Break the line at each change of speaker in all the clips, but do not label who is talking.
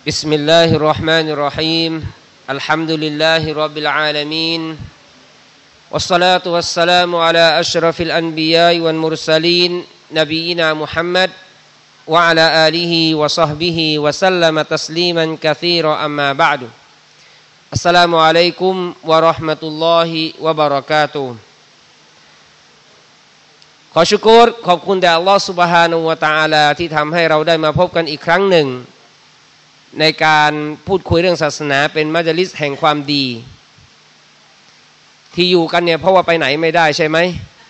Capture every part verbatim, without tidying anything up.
بسم الله الرحمن الرحيم الحمد لله رب العالمين والصلاة والسلام على أشرف الأنبياء والمرسلين نبينا محمد وعلى آله وصحبه وسلم تسليما كثيرا أما بعد السلام عليكم ورحمة الله وبركاته ขอชุกรขอบคุณแด่อัลลอฮฺซุบฮานะฮูวะตะอาลาที่ทำให้เราได้มาพบกันอีกครั้งหนึ่งในการพูดคุยเรื่องศาสนาเป็นมัจลิสแห่งความดีที่อยู่กันเนี่ยเพราะว่าไปไหนไม่ได้ใช่ไหม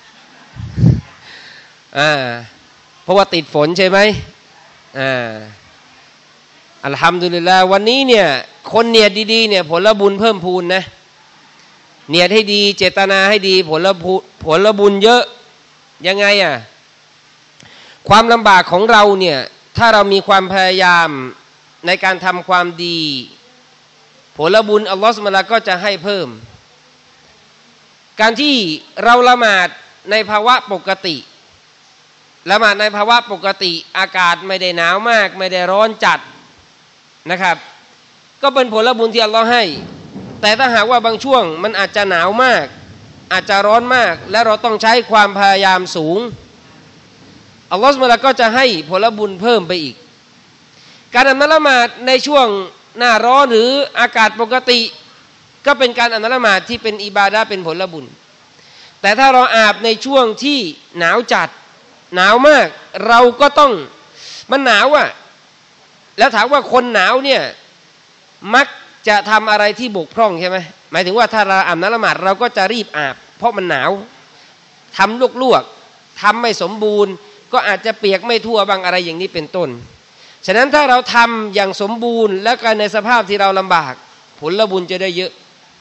อ่าเพราะว่าติดฝนใช่ไหมอ่าอัลฮัมดุลิลลาห์วันนี้เนี่ยคนเนียดดีๆเนี่ยผลบุญเพิ่มพูนนะเนียดให้ดีเจตนาให้ดีผลบุญผลบุญเยอะยังไงอ่ะความลำบากของเราเนี่ยถ้าเรามีความพยายามในการทำความดีผลบุญอัลลอฮฺซุบฮานะฮูวะตะอาลาก็จะให้เพิ่มการที่เราละหมาดในภาวะปกติละหมาดในภาวะปกติอากาศไม่ได้หนาวมากไม่ได้ร้อนจัดนะครับก็เป็นผลบุญที่อัลลอฮฺให้แต่ถ้าหากว่าบางช่วงมันอาจจะหนาวมากอาจจะร้อนมากและเราต้องใช้ความพยายามสูงอัลลอฮฺซุบฮานะฮูวะตะอาลาก็จะให้ผลบุญเพิ่มไปอีกการอ่านละหมาดในช่วงหน้าร้อนหรืออากาศปกติก็เป็นการอ่านละหมาดที่เป็นอิบาดะห์เป็นผลบุญแต่ถ้าเราอาบในช่วงที่หนาวจัดหนาวมากเราก็ต้องมันหนาวอ่ะแล้วถามว่าคนหนาวเนี่ยมักจะทำอะไรที่บกพร่องใช่ไหมหมายถึงว่าถ้าเราอาบน้ำละหมาดเราก็จะรีบอาบเพราะมันหนาวทำลวกๆทำไม่สมบูรณ์ก็อาจจะเปียกไม่ทั่วบางอะไรอย่างนี้เป็นต้นฉะนั้นถ้าเราทำอย่างสมบูรณ์และก็ในสภาพที่เราลำบากผลบุญจะได้เยอะ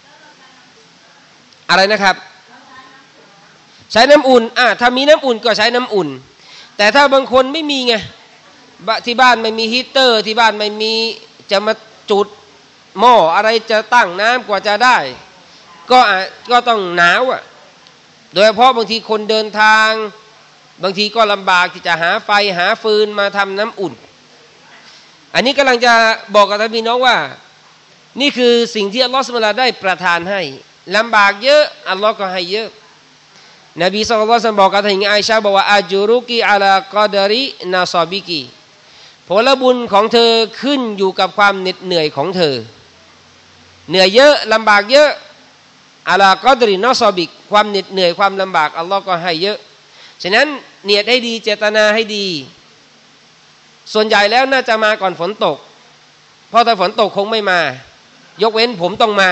อะไรนะครับใช้น้ำอุ่นอ่ะถ้ามีน้ำอุ่นก็ใช้น้ำอุ่นแต่ถ้าบางคนไม่มีไงที่บ้านไม่มีฮีตเตอร์ที่บ้านไม่มีจะมาจุดหม้ออะไรจะตั้งน้ำกว่าจะได้ก็ก็ต้องหนาวอ่ะโดยเฉพาะบางทีคนเดินทางบางทีก็ลำบากที่จะหาไฟหาฟืนมาทำน้ำอุ่นอันนี้กำลังจะบอกกับท่านพี่น้องว่านี่คือสิ่งที่อัลลอฮฺซุบฮานะฮูวะตะอาลาได้ประทานให้ลำบากเยอะอัลลอฮฺก็ให้เยอะนบีศ็อลลัลลอฮุอะลัยฮิวะซัลลัมบอกกับท่านหญิงอาอิชะฮ์บอกว่าอัจุรุกิอะลากอดรินาซอบิกิผลบุญของเธอขึ้นอยู่กับความเหน็ดเหนื่อยของเธอเหนื่อยเยอะลำบากเยอะอะลากอดรินาซอบิกความเหน็ดเหนื่อยความลำบากอัลลอฮฺก็ให้เยอะฉะนั้นเนียดให้ดีเจตนาให้ดีส่วนใหญ่แล้วน่าจะมาก่อนฝนตกเพราะถ้าฝนตกคงไม่มายกเว้นผมต้องมา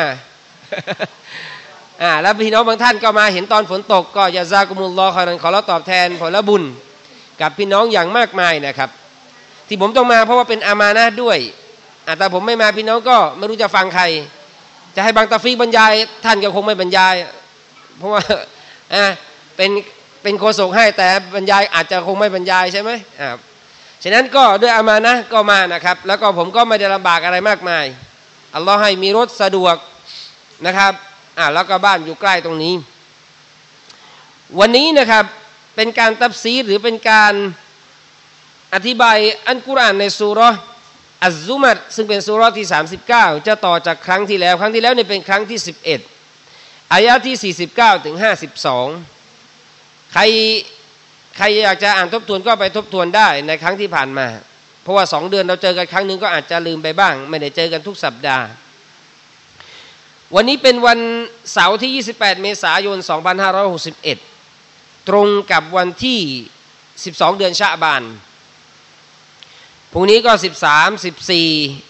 อ่าแล้วพี่น้องบางท่านก็มาเห็นตอนฝนตกก็ยะซากุมุลลอฮ์ขอรันขอรับตอบแทนผลบุญกับพี่น้องอย่างมากมายนะครับที่ผมต้องมาเพราะว่าเป็นอามานะห์ด้วยอ่าแต่ผมไม่มาพี่น้องก็ไม่รู้จะฟังใครจะให้บางตะฟีบรรยายท่านก็คงไม่บรรยายเพราะว่าอ่าเป็นเป็นโฆษกให้แต่บรรยายอาจจะคงไม่บรรยายใช่ไหมอ่าฉะนั้นก็ด้วยอามานะห์ก็มานะครับแล้วก็ผมก็ไม่ได้ลำบากอะไรมากมายอัลลอฮ์ให้มีรถสะดวกนะครับอ่าแล้วก็บ้านอยู่ใกล้ตรงนี้วันนี้นะครับเป็นการตัฟซีรหรือเป็นการอธิบายอัลกุรอานในซูเราะห์อัซซุมัรซึ่งเป็นซูเราะห์ที่สามสิบเก้าจะต่อจากครั้งที่แล้วครั้งที่แล้วเนี่ยเป็นครั้งที่สิบเอ็ดอายะที่สี่สิบเก้าถึงห้าสิบสองใครใครอยากจะอ่านทบทวนก็ไปทบทวนได้ในครั้งที่ผ่านมาเพราะว่าสองเดือนเราเจอกันครั้งนึงก็อาจจะลืมไปบ้างไม่ได้เจอกันทุกสัปดาห์วันนี้เป็นวันเสาร์ที่ยี่สิบแปดเมษายนสองพันห้าร้อยหกสิบเอ็ดตรงกับวันที่สิบสองเดือนชะบานพรุ่งนี้ก็สิบสาม สิบสี่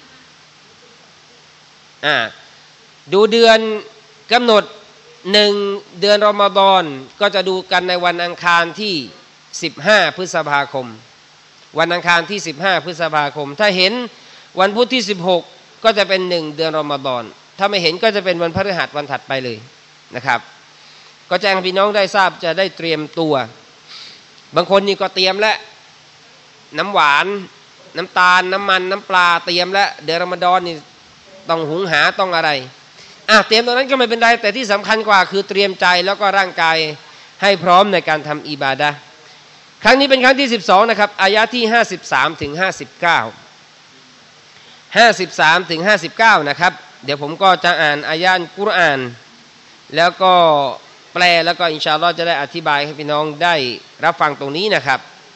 อ่าดูเดือนกำหนดหนึ่งเดือนรอมฎอนก็จะดูกันในวันอังคารที่สิบห้าพฤษภาคมวันอังคารที่สิบห้าพฤษภาคมถ้าเห็นวันพุธที่สิบหกก็จะเป็นหนึ่งเดือนรอมฎอนถ้าไม่เห็นก็จะเป็นวันพฤหัสวันถัดไปเลยนะครับก็แจ้งพี่น้องได้ทราบจะได้เตรียมตัวบางคนนี่ก็เตรียมแล้วน้ำหวานน้ำตาลน้ำมันน้ำปลาเตรียมแล้วเดือนรอมฎอนนี่ต้องหุงหาต้องอะไรอ่ะเตรียมตรงนั้นก็ไม่เป็นไรแต่ที่สำคัญกว่าคือเตรียมใจแล้วก็ร่างกายให้พร้อมในการทำอิบาดะห์ครั้งนี้เป็นครั้งที่สิบสองนะครับอายะที่ห้าสิบสามถึงห้าสิบเก้าห้าสิบสามถึงห้าสิบเก้านะครับเดี๋ยวผมก็จะอ่านอายะห์กุรอานแล้วก็แปลแล้วก็อินชาอัลลอฮ์จะได้อธิบายให้พี่น้องได้รับฟังตรงนี้นะครับ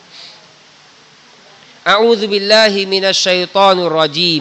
อะอูซุบิลลาฮิมินัชชัยฏอนิรรอญีม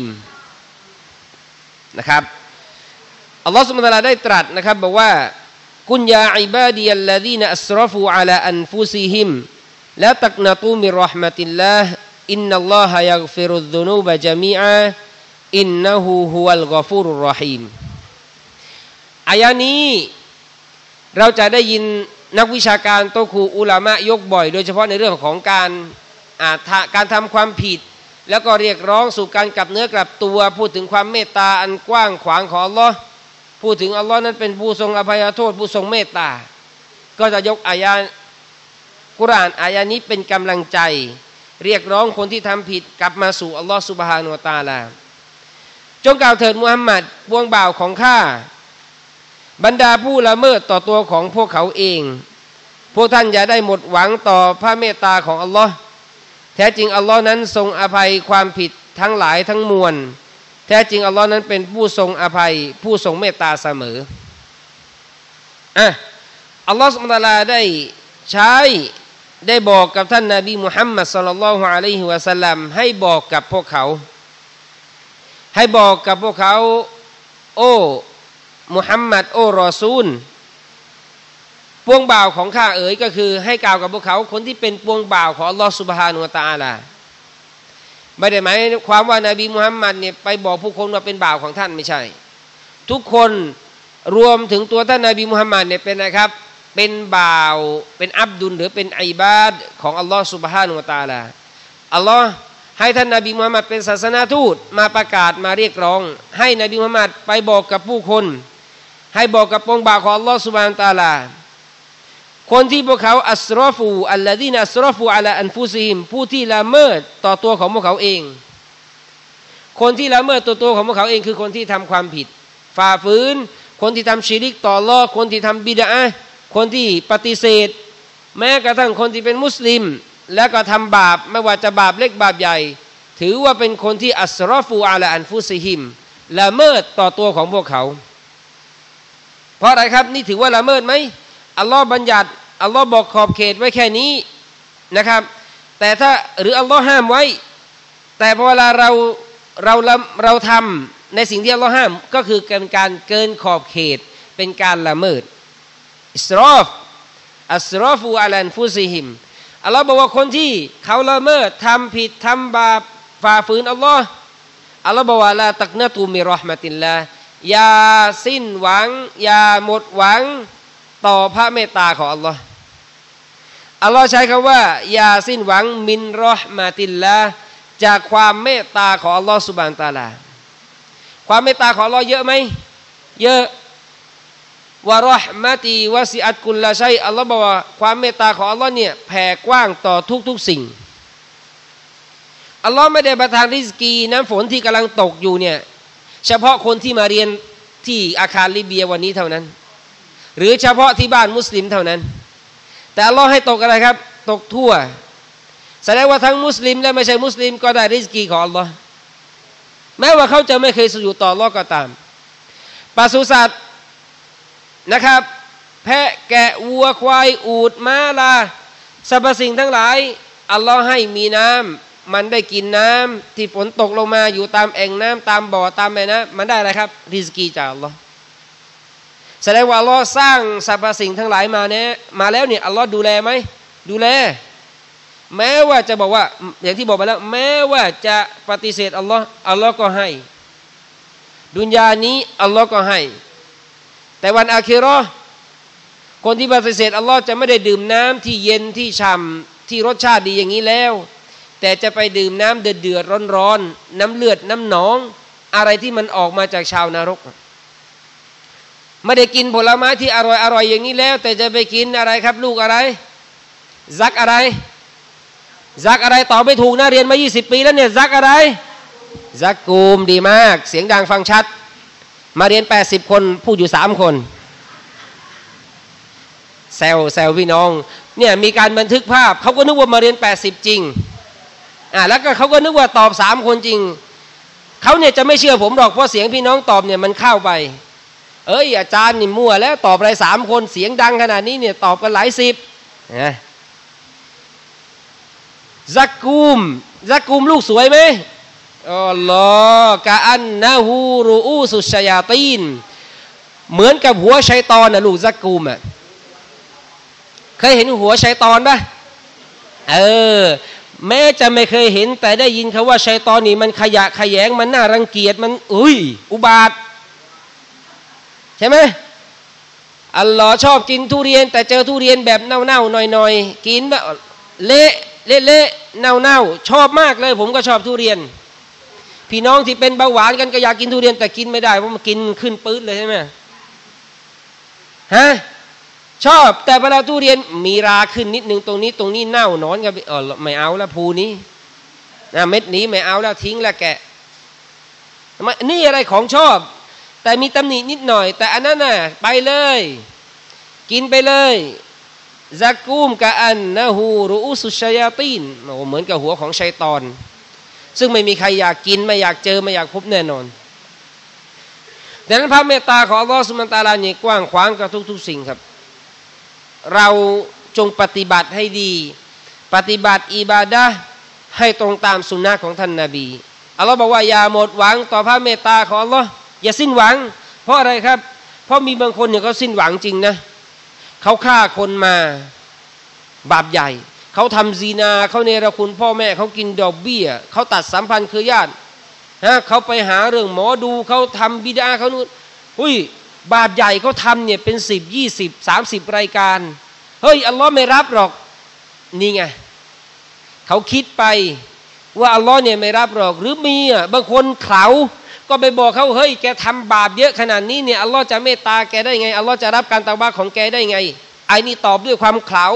นะครับอัลลอฮ์ซุบฮานะฮูวะตะอาลาได้ตรัสนะครับบอกว่ากุนยาอิบาดียัลลซีนอัสรฟูอะลาอันฟุซิฮิมลาตักนะตูมิรเราะห์มะติลลาฮ์อินนัลลอฮะยัฆฟิรุซซุนูบะญะมีอะอินนะฮูฮุวัลฆอฟูรุรเราะฮีมอายะนี้เราจะได้ยินนักวิชาการโตคูอุลามะยกบ่อยโดยเฉพาะในเรื่องของการการทำความผิดแล้วก็เรียกร้องสู่การกลับเนื้อกลับตัวพูดถึงความเมตตาอันกว้างขวางของอัลลอฮ์พูดถึงอัลลอฮ์นั้นเป็นผู้ทรงอภัยโทษผู้ทรงเมตตาก็จะยกอายะกุรอานอายะนี้เป็นกำลังใจเรียกร้องคนที่ทำผิดกลับมาสู่อัลลอฮ์ซุบฮานะฮูวะตะอาลาจงกล่าวเถิดมุฮัมมัดพวงบ่าวของข้าบรรดาผู้ละเมิดต่อตัวของพวกเขาเองพวกท่านอย่าได้หมดหวังต่อพระเมตตาของอัลลอฮ์แท้จริงอัลลอฮ์นั้นทรงอภัยความผิดทั้งหลายทั้งมวลแท้จริงอัลลอฮ์นั้นเป็นผู้ทรงอภัยผู้ทรงเมตตาเสมออ่ะอัลลอฮ์ซุบฮานะฮูวะตะอาลาได้ใช้ได้บอกกับท่านนบีมุฮัมมัดศ็อลลัลลอฮุอะลัยฮิวะซัลลัมให้บอกกับพวกเขาให้บอกกับพวกเขาโอ้มุฮัมมัดโอ้รอซูลปวงบ่าวของข้าเอ๋ยก็คือให้กล่าวกับพวกเขาคนที่เป็นปวงบ่าวของอัลลอฮฺซุบฮานะฮูวะตะอาลาไม่ได้หมายความว่านบีมุฮัมมัดเนี่ยไปบอกผู้คนว่าเป็นบ่าวของท่านไม่ใช่ทุกคนรวมถึงตัวท่านนบีมุฮัมมัดเนี่ยเป็นนะครับเป็นบ่าวเป็นอับดุลหรือเป็นอิบาดของอัลลอฮฺซุบฮานะฮูวะตะอาลาอัลลอฮ์ให้ท่านนบีมุฮัมมัดเป็นศาสนาทูตมาประกาศมาเรียกร้องให้นบีมุฮัมมัดไปบอกกับผู้คนให้บอกกับปวงบ่าวของอัลลอฮฺซุบฮานะฮูวะตะอาลาคนที่พวกเขาอัสรอฟูอัลลซีนอัสรอฟูอะลาอันฟุซิฮิมผู้ที่ละเมิดต่อตัวของพวกเขาเองคนที่ละเมิดตัวตัวของพวกเขาเองคือคนที่ทำความผิดฝ่าฝืนคนที่ทำชิริกต่ออัลเลาะห์คนที่ทำบิดอะห์คนที่ปฏิเสธแม้กระทั่งคนที่เป็นมุสลิมแล้วก็ทำบาปไม่ว่าจะบาปเล็กบาปใหญ่ถือว่าเป็นคนที่อัสรอฟูอะลาอันฟุซิฮิมละเมิดต่อตัวของพวกเขาเพราะอะไรครับนี่ถือว่าละเมิดไหมอัลลอฮ์บัญญัติอัลลอฮ์บอกขอบเขตไว้แค่นี้นะครับแต่ถ้าหรืออัลลอฮ์ห้ามไว้แต่พอเวลาเราเราเราทำในสิ่งที่อัลลอฮ์ห้ามก็คือเป็นการเกินขอบเขตเป็นการละเมิดอิสรอฟอัสรอฟูอะลันฟุซิฮิมอัลลอฮ์บอกว่าคนที่เขาละเมิดทำผิดทำบาปฝ่าฝืนอัลลอฮ์อัลลอฮ์บอกว่าลาตักนะตูมิเราะห์มะติลลาห์อย่าสิ้นหวังอย่าหมดหวังต่อพระเมตตาของอัลลอฮ์อัลลอฮ์ใช้คำว่าอย่าสิ้นหวังมินเราะห์มะติลลาห์จากความเมตตาของอัลลอฮ์ซุบฮานะฮูวะตะอาลาความเมตตาของอัลลอฮ์เยอะไหมเยอะวะเราะห์มะตีวะซิอัตกุลลาชัยอัลลอฮ์บอกว่าความเมตตาของอัลลอฮ์เนี่ยแผ่กว้างต่อทุกๆสิ่งอัลลอฮ์ไม่ได้ประทานริสกีน้ำฝนที่กำลังตกอยู่เนี่ยเฉพาะคนที่มาเรียนที่อาคารลิเบียวันนี้เท่านั้นหรือเฉพาะที่บ้านมุสลิมเท่านั้นแต่อัลลอฮ์ให้ตกอะไรครับตกทั่วแสดงว่าทั้งมุสลิมและไม่ใช่มุสลิมก็ได้ริสกีของอัลลอฮ์แม้ว่าเขาจะไม่เคยสุญูดต่ออัลลอฮ์ก็ตามปศุสัตว์นะครับแพะแกะวัวควายอูฐม้าลาสรรพสิ่งทั้งหลายอัลลอฮ์ให้มีน้ำมันได้กินน้ำที่ฝนตกลงมาอยู่ตามแอ่งน้ำตามบ่อตามแม่น้ำมันได้อะไรครับริสกีจากอัลลอฮ์แสดงว่าอัลลอฮ์สร้างสรรพสิ่งทั้งหลายมาเนี่ยมาแล้วเนี่ยอัลลอฮ์ดูแลไหมดูแลแม้ว่าจะบอกว่าอย่างที่บอกไปแล้วแม้ว่าจะปฏิเสธอัลลอฮ์อัลลอฮ์ก็ให้ดุนยานี้อัลลอฮ์ก็ให้แต่วันอาคิเราะห์คนที่ปฏิเสธอัลลอฮ์จะไม่ได้ดื่มน้ำที่เย็นที่ฉ่ำที่รสชาติดีอย่างนี้แล้วแต่จะไปดื่มน้ำเดือดๆร้อนๆน้ำเลือดน้ำหนองอะไรที่มันออกมาจากชาวนรกไม่ได้กินผลไม้ที่อร่อยอร่อยอย่างนี้แล้วแต่จะไปกินอะไรครับลูกอะไรซักอะไรซักอะไรตอบไม่ถูกนะเรียนมายี่สิบปีแล้วเนี่ยซักอะไรซักกูมดีมากเสียงดังฟังชัดมาเรียนแปดสิบคนพูดอยู่สามคนแซวแซวพี่น้องเนี่ยมีการบันทึกภาพเขาก็นึกว่ามาเรียนแปดสิบจริงอ่าแล้วก็เขาก็นึกว่าตอบสามคนจริงเขาเนี่ยจะไม่เชื่อผมหรอกเพราะเสียงพี่น้องตอบเนี่ยมันเข้าไปเอ้ยอาจารย์นี่มั่วแล้วตอบอะไรสามคนเสียงดังขนาดนี้เนี่ยตอบกันหลายสิบนะซักกุมซักกุมลูกสวยไหมอัลลอฮ์กะอันนะฮูรูอูสุชยาตีนเหมือนกับหัวชัยฏอนนะลูกซักกุมอ่ะเคยเห็นหัวชัยฏอนป่ะเออแม้จะไม่เคยเห็นแต่ได้ยินคำว่าชัยฏอนนี่มันขยะขยงมันน่ารังเกียจมันอุ้ยอุบาทใช่ไหมอัลลอฮ์ชอบกินทุเรียนแต่เจอทุเรียนแบบเน่าๆหน่อยๆกินแบบเละเละเละเน่าเน่าชอบมากเลยผมก็ชอบทุเรียนพี่น้องที่เป็นเบาหวานกันก็อยากกินทุเรียนแต่กินไม่ได้เพราะมันกินขึ้นปื๊ดเลยใช่ไหมฮะชอบแต่เวลาทุเรียนมีราขึ้นนิดนึงตรงนี้ตรงนี้เน่าหนอนกันเออไม่เอาละภูนี้นะเม็ดนี้ไม่เอาแล้วทิ้งละแกะนี่อะไรของชอบแต่มีตำหนินิดหน่อยแต่อันนั้นน่ะไปเลยกินไปเลยซักกุมกะอันนะฮูรูอุสุชัยาตีนโอ้เหมือนกับหัวของชัยฏอนซึ่งไม่มีใครอยากกินไม่อยากเจอไม่อยากพบแน่นอนดังนั้นพระเมตตาของอัลลอฮฺซุบฮานะฮูวะตะอาลานี่กว้างขวางกับทุกๆสิ่งครับเราจงปฏิบัติให้ดีปฏิบัติอิบาดะห์ให้ตรงตามสุนนะของท่านนบีอัลลอฮฺบอกว่าอย่าหมดหวังต่อพระเมตตาของอัลลอฮฺอย่าสิ้นหวังเพราะอะไรครับเพราะมีบางคนเนี่ยเขาสิ้นหวังจริงนะเขาฆ่าคนมาบาปใหญ่เขาทำซีนาเขาเนรคุณพ่อแม่เขากินดอกเบี้ยเขาตัดสัมพันธ์เครือญาติฮะเขาไปหาเรื่องหมอดูเขาทำบิดาเขานู่นหุ้ยบาปใหญ่เขาทำเนี่ยเป็นสิบยี่สิบสามสิบรายการเฮ้ยอัลลอฮ์ไม่รับหรอกนี่ไงเขาคิดไปว่าอัลลอฮ์เนี่ยไม่รับหรอกหรือมีอ่ะบางคนเขาก็ไปบอกเขาเฮ้ยแกทำบาปเยอะขนาดนี้เนี่ยอัลลอฮ์จะเมตตาแกได้ไงอัลลอฮ์จะรับการตะวบะของแกได้ไงไอ้นี่ตอบด้วยความเขลา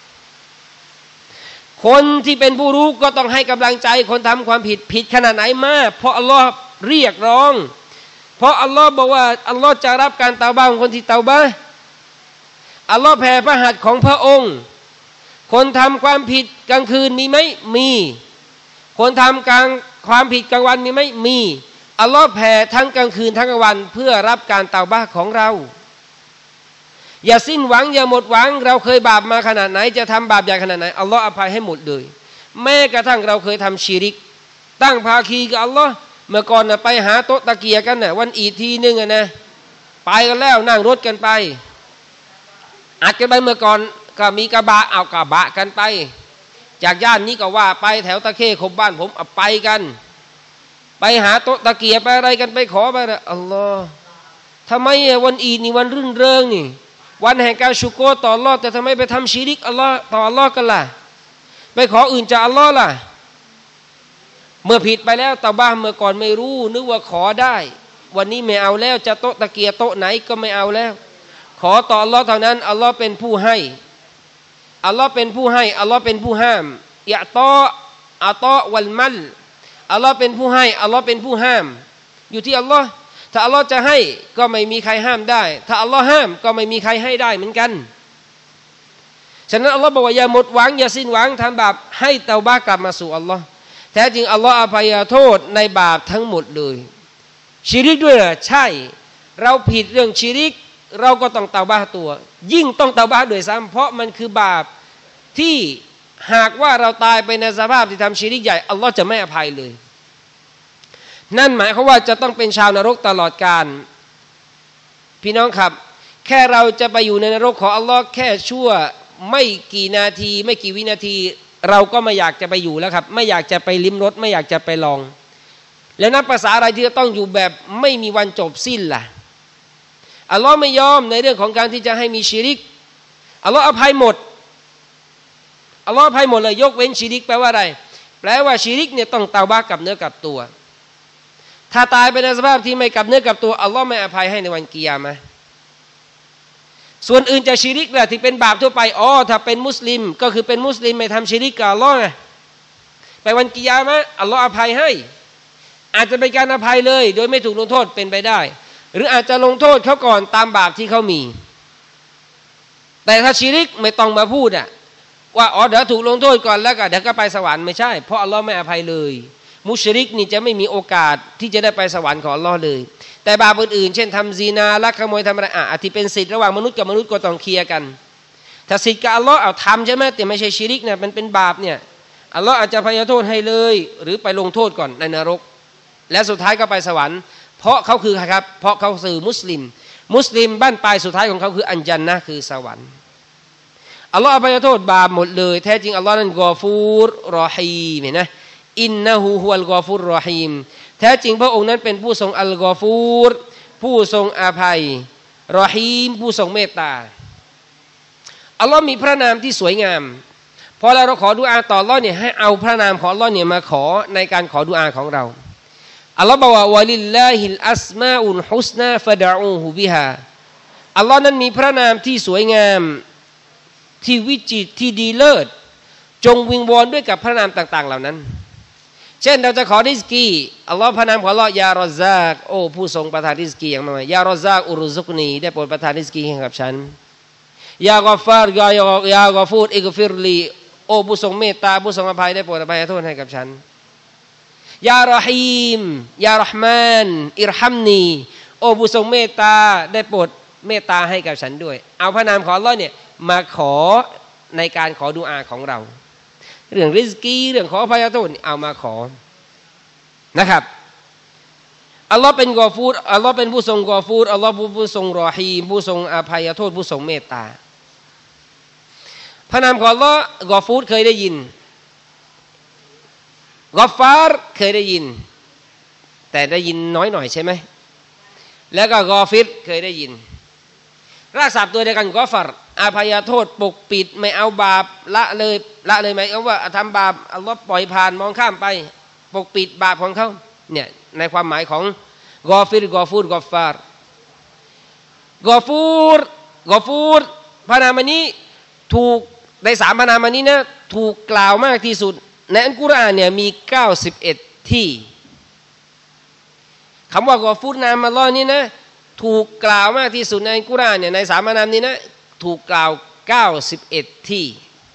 คนที่เป็นผู้รู้ก็ต้องให้กำลังใจคนทำความผิดผิดขนาดไหนมากเพราะอัลลอฮ์เรียกร้องเพราะอัลลอฮ์บอกว่าอัลลอฮ์จะรับการตะวบะของคนที่ตะวบะอัลลอฮ์แผ่พระหัตถ์ของพระองค์คนทำความผิดกลางคืนมีไหมมีคนทำกลางความผิดกลางวันมีไหมมีอัลลอฮ์แผ่ทั้งกลางคืนทั้งกลางวันเพื่อรับการเตาบะของเราอย่าสิ้นหวังอย่าหมดหวังเราเคยบาปมาขนาดไหนจะทำบาปใหญ่ขนาดไหนอัลลอฮ์อภัยให้หมดเลยแม้กระทั่งเราเคยทำชิริกตั้งภาคีกับอัลลอฮ์เมื่อก่อนนะไปหาโต๊ะตะเกียกันนะวันอีทีนึงนะไปกันแล้วนั่งรถกันไปอัดกันไปเมื่อก่อนก็มีกระบะเอากระบะกันไปจากย่านนี้ก็ว่าไปแถวตะเข้คบบ้านผมเอาไปกันไปหาโต๊ะตะเกียบไปอะไรกันไปขอไปนะอัลลอฮ์ทำไมวันอีดนี่วันรื่นเริงนี่วันแห่งการชุกโกรต่ออัลลอฮ์แต่ทำไมไปทำชิริกอัลลอฮ์ต่ออัลลอฮ์กันล่ะไปขออื่นจากอัลลอฮ์ล่ะเมื่อผิดไปแล้วตะบ้าเมื่อก่อนไม่รู้นึกว่าขอได้วันนี้ไม่เอาแล้วจะโต๊ะตะเกียบโต๊ะไหนก็ไม่เอาแล้วขอต่ออัลลอฮ์เท่านั้นอัลลอฮ์เป็นผู้ให้อัลลอฮ์เป็นผู้ให้อัลลอฮ์เป็นผู้ห้ามยะตออะตอวัลมัลอัลลอฮ์เป็นผู้ให้อัลลอฮ์เป็นผู้ห้ามอยู่ที่อัลลอฮ์ถ้าอัลลอฮ์จะให้ก็ไม่มีใครห้ามได้ถ้าอัลลอฮ์ห้ามก็ไม่มีใครให้ได้เหมือนกันฉะนั้นอัลลอฮ์บอกว่าอย่าหมดหวังอย่าสิ้นหวังทำบาปให้เตาบะกลับมาสู่อัลลอฮ์แท้จริงอัลลอฮ์อภัยโทษในบาปทั้งหมดเลยชิริกด้วยเหรอใช่เราผิดเรื่องชิริกเราก็ต้องเตาบะตัวยิ่งต้องเตาบะด้วยซ้ำเพราะมันคือบาปที่หากว่าเราตายไปในสภาพที่ทำชิริกใหญ่อัลลอฮ์จะไม่อภัยเลยนั่นหมายความว่าจะต้องเป็นชาวนรกตลอดกาลพี่น้องครับแค่เราจะไปอยู่ในนรกของอัลลอฮ์แค่ชั่วไม่กี่นาทีไม่กี่วินาทีเราก็ไม่อยากจะไปอยู่แล้วครับไม่อยากจะไปลิ้มรสไม่อยากจะไปลองแล้วนับภาษาอะไรที่จะต้องอยู่แบบไม่มีวันจบสิ้นล่ะอัลลอฮ์ไม่ยอมในเรื่องของการที่จะให้มีชิริกอัลลอฮ์อภัยหมดอัลลอฮ์อภัยหมดเลยยกเว้นชิริกแปลว่าอะไรแปลว่าชิริกเนี่ยต้องเตาบะกับเนื้อกับตัวถ้าตายไปในสภาพที่ไม่กับเนื้อกับตัวอัลลอฮ์ไม่อภัยให้ในวันกิยามะห์ส่วนอื่นจะชิริกแหละที่เป็นบาปทั่วไปอ๋อถ้าเป็นมุสลิมก็คือเป็นมุสลิมไม่ทำชิริกกับอัลลอฮ์ไงไปวันกิยามะห์อัลลอฮ์อภัยให้อาจจะเป็นการอภัยเลยโดยไม่ถูกลงโทษเป็นไปได้หรืออาจจะลงโทษเขาก่อนตามบาปที่เขามีแต่ถ้าชิริกไม่ต้องมาพูดอ่ะว่าอ๋อเดี๋ยวถูกลงโทษก่อนแล้วก็เดี๋ยวก็ไปสวรรค์ไม่ใช่เพราะอัลลอฮ์ไม่อภัยเลยมุชริกนี่จะไม่มีโอกาสที่จะได้ไปสวรรค์ของอัลลอฮ์เลยแต่บาปอื่นๆเช่นทำซีนาลักขโมยทำอะไรอ่ะที่เป็นสิทธิ์ระหว่างมนุษย์กับมนุษย์ก็ต้องเคลียร์กันถ้าสิทธิ์กับอัลลอฮ์เอาทำใช่ไหมแต่ไม่ใช่ชิริกเนี่ยมันเป็นบาปเนี่ยอัลลอฮ์อาจจะพยโทษให้เลยหรือไปลงโทษก่อนในนรกและสุดท้ายก็ไปสวรรค์เพราะเขาคือครับเพราะเขาคือมุสลิมมุสลิมบ้านปลายสุดท้ายของเขาคืออันญันนะคือสวรรค์อัลลอฮ์อภัยโทษบาปหมดเลยแท้จริงอัลลอฮ์นั้นกอฟูรรอฮีมเห็นไหมอินนะฮูฮุวัลกอฟูรรอฮีมแท้จริงพระองค์นั้นเป็นผู้ทรงอัลกอฟูรผู้ทรงอภัยรอฮีมผู้ทรงเมตตาอัลลอฮ์มีพระนามที่สวยงามพอเราขอดุอาต่ออัลลอฮ์เนี่ยให้เอาพระนามของอัลลอฮ์เนี่ยมาขอในการขอดุอาของเราอัลลอฮ์บอกว่าวะลิลลาฮิลอัสมาอุลฮุสนาฟะดะอูฮุบิฮาอัลลอฮ์นั้นมีพระนามที่สวยงามที่วิจิตรที่ดีเลิศจงวิงวอนด้วยกับพระนามต่างๆเหล่านั้นเช่นเราจะขอริสกีอัลลอฮ์พระนามของอัลลอฮ์ยารอซากโอ้ผู้ทรงประทานริสกีอย่างมากยารอซากอุรุซุกนีได้โปรดประทานริสกีให้กับฉันยากอฟาร์ยายากอฟูดอิกฟิรลีโอ้ผู้ทรงเมตตาผู้ทรงอภัยได้โปรดอภัยโทษให้กับฉันยารอฮีมยารอห์มานอิรฮัมนีโอ้ผู้ทรงเมตตาได้โปรดเมตตาให้กับฉันด้วยเอาพระนามของอัลลอฮ์เนี่ยมาขอในการขอดุอาของเราเรื่องริสกีเรื่องขออภัยโทษเอามาขอนะครับอัลลอฮ์เป็นกอฟูรอัลลอฮ์เป็นผู้ทรงกอฟูรอัลลอฮ์ผู้ทรงรอฮีมผู้ทรงอภัยโทษผู้ทรงเมตตาพระนามของอัลลอฮ์กอฟูรเคยได้ยินกอฟาร์เคยได้ยินแต่ได้ยินน้อยหน่อยใช่ไหมแล้วก็กอฟิรเคยได้ยินรากศัพท์ตัวเดียวกันกอฟาร์อภัยโทษปกปิดไม่เอาบาปละเลยละเลยไหมเอาว่าทำบาปอัลลอฮ์ปล่อยผ่านมองข้ามไปปกปิดบาปของเขาเนี่ยในความหมายของกอฟิรกอฟูรกอฟาร์กอฟูรกอฟูรพระนามนี้ถูกในสามพระนามนี้นะถูกกล่าวมากที่สุดในอัลกุรอานเนี่ยมีเก้าสิบเอ็ดที่คำว่ากอฟูรนามอัลลอฮ์นี่นะถูกกล่าวมากที่สุดในอัลกุรอานเนี่ยในสามพระนามนี้นะถูกกล่าวเก้าสิบเอ็ดที่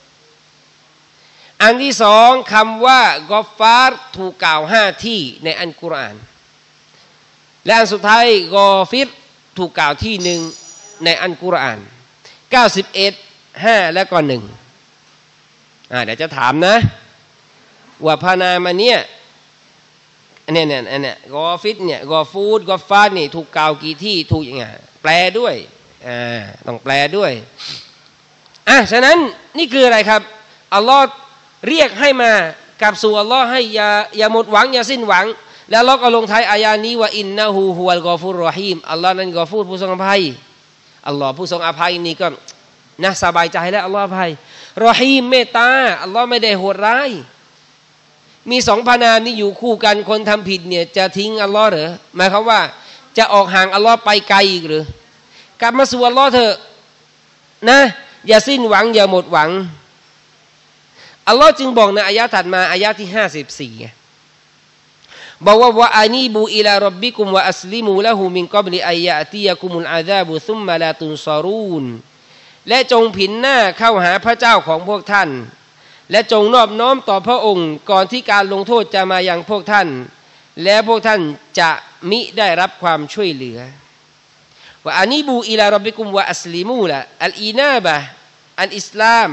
อันที่สองคำว่ากอฟาร์ถูกกล่าวห้าที่ในอัลกุรอานและอันสุดท้ายกอฟิรถูกกล่าวที่หนึ่งในอัลกุรอานเก้าสิบเอ็ดห้าและก็หนึ่งอ่าเดี๋ยวจะถามนะว่าพระนามเนี่ยเนี่ยเนี่ยเนี่ยกอฟิรเนี่ยกอฟูดกอฟาร์นี่ถูกกล่าวกี่ที่ถูกยังไงแปลด้วยอ่าต้องแปลด้วยอ่ะฉะนั้นนี่คืออะไรครับอัลลอฮ์เรียกให้มากับสู่อัลลอฮ์ให้อย่าอย่าหมดหวังอย่าสิ้นหวังแล้วอัลลอฮ์ก็ลงท้ายอายานี้ว่าอินนะฮูฮุวัลกอฟูรรอฮีมอัลลอฮ์นั้นกอฟูรผู้ทรงอภัยอัลลอฮ์ผู้ทรงอภัยนี่ก็น่าสบายใจแล้วอัลลอฮ์อภัยรอฮีมเมตตาอัลลอฮ์ไม่ได้โหดร้ายมีสองพระนามนี้อยู่คู่กันคนทำผิดเนี่ยจะทิ้งอัลลอฮ์หรือหมายความว่าจะออกห่างอัลลอฮ์ไปไกลอีกหรือกลับมาสู่อัลลอฮ์เถอะนะอย่าสิ้นหวังอย่าหมดหวังอัลลอฮ์จึงบอกในอายะถัดมาอายะที่ห้าสิบสี่บอกว่าวะอานีบูอิลาร็อบบิกุมวะอัสลิมูละหูมินกับลิอัยยะติยะกุมุลอาซาบุซุมมาลาตุนซารูนและจงผินหน้าเข้าหาพระเจ้าของพวกท่านและจงนอบน้อมต่อพระองค์ก่อนที่การลงโทษจะมายังพวกท่านและพวกท่านจะมิได้รับความช่วยเหลือว่าอานีบูอิลาร็อบบิกุมวะอัสลิมูละอัลอีนาบะอันอิสลาม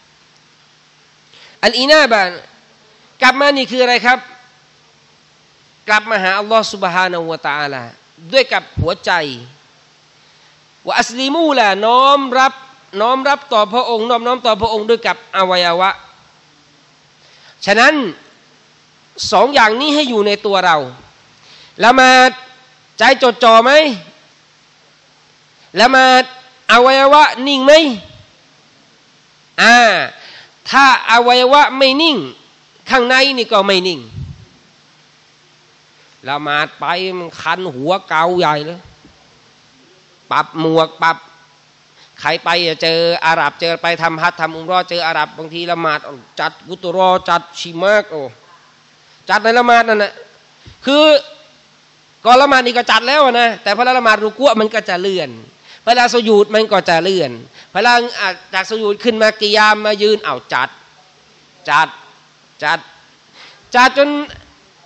อันอีนาบะกลับมานี่คืออะไรครับกลับมาหาอัลลอฮฺซุบฮานะฮูวะตะอาลาด้วยกับหัวใจว่าอัสลิมูละน้อมรับน้อมรับต่อพระองค์น้อมน้อมต่อพระองค์ด้วยกับอวัยวะฉะนั้นสองอย่างนี้ให้อยู่ในตัวเราละหมาดใจจดจ่อไหมละหมาดอวัยวะนิ่งไหมอ่าถ้าอวัยวะไม่นิ่งข้างในนี่ก็ไม่นิ่งละหมาดไปมันคันหัวเกาใหญ่เลยปรับหมวกปรับใครไปเจออาหรับเจอไปทำฮัจญ์ทำอุมเราะห์เจออาหรับบางทีละหมาดจัดกุตุรอจัดชิมากโอ้จัดในละหมาดนั่นแหละคือก่อนละหมาดนี่ก็จัดแล้วนะแต่พอละหมาดรุกูมันก็จะเลื่อนเวลาสุญูดมันก็จะเลื่อนเวลาจากสุญูดขึ้นมากิยามมายืนเอาจัดจัดจัดจัดจนไอ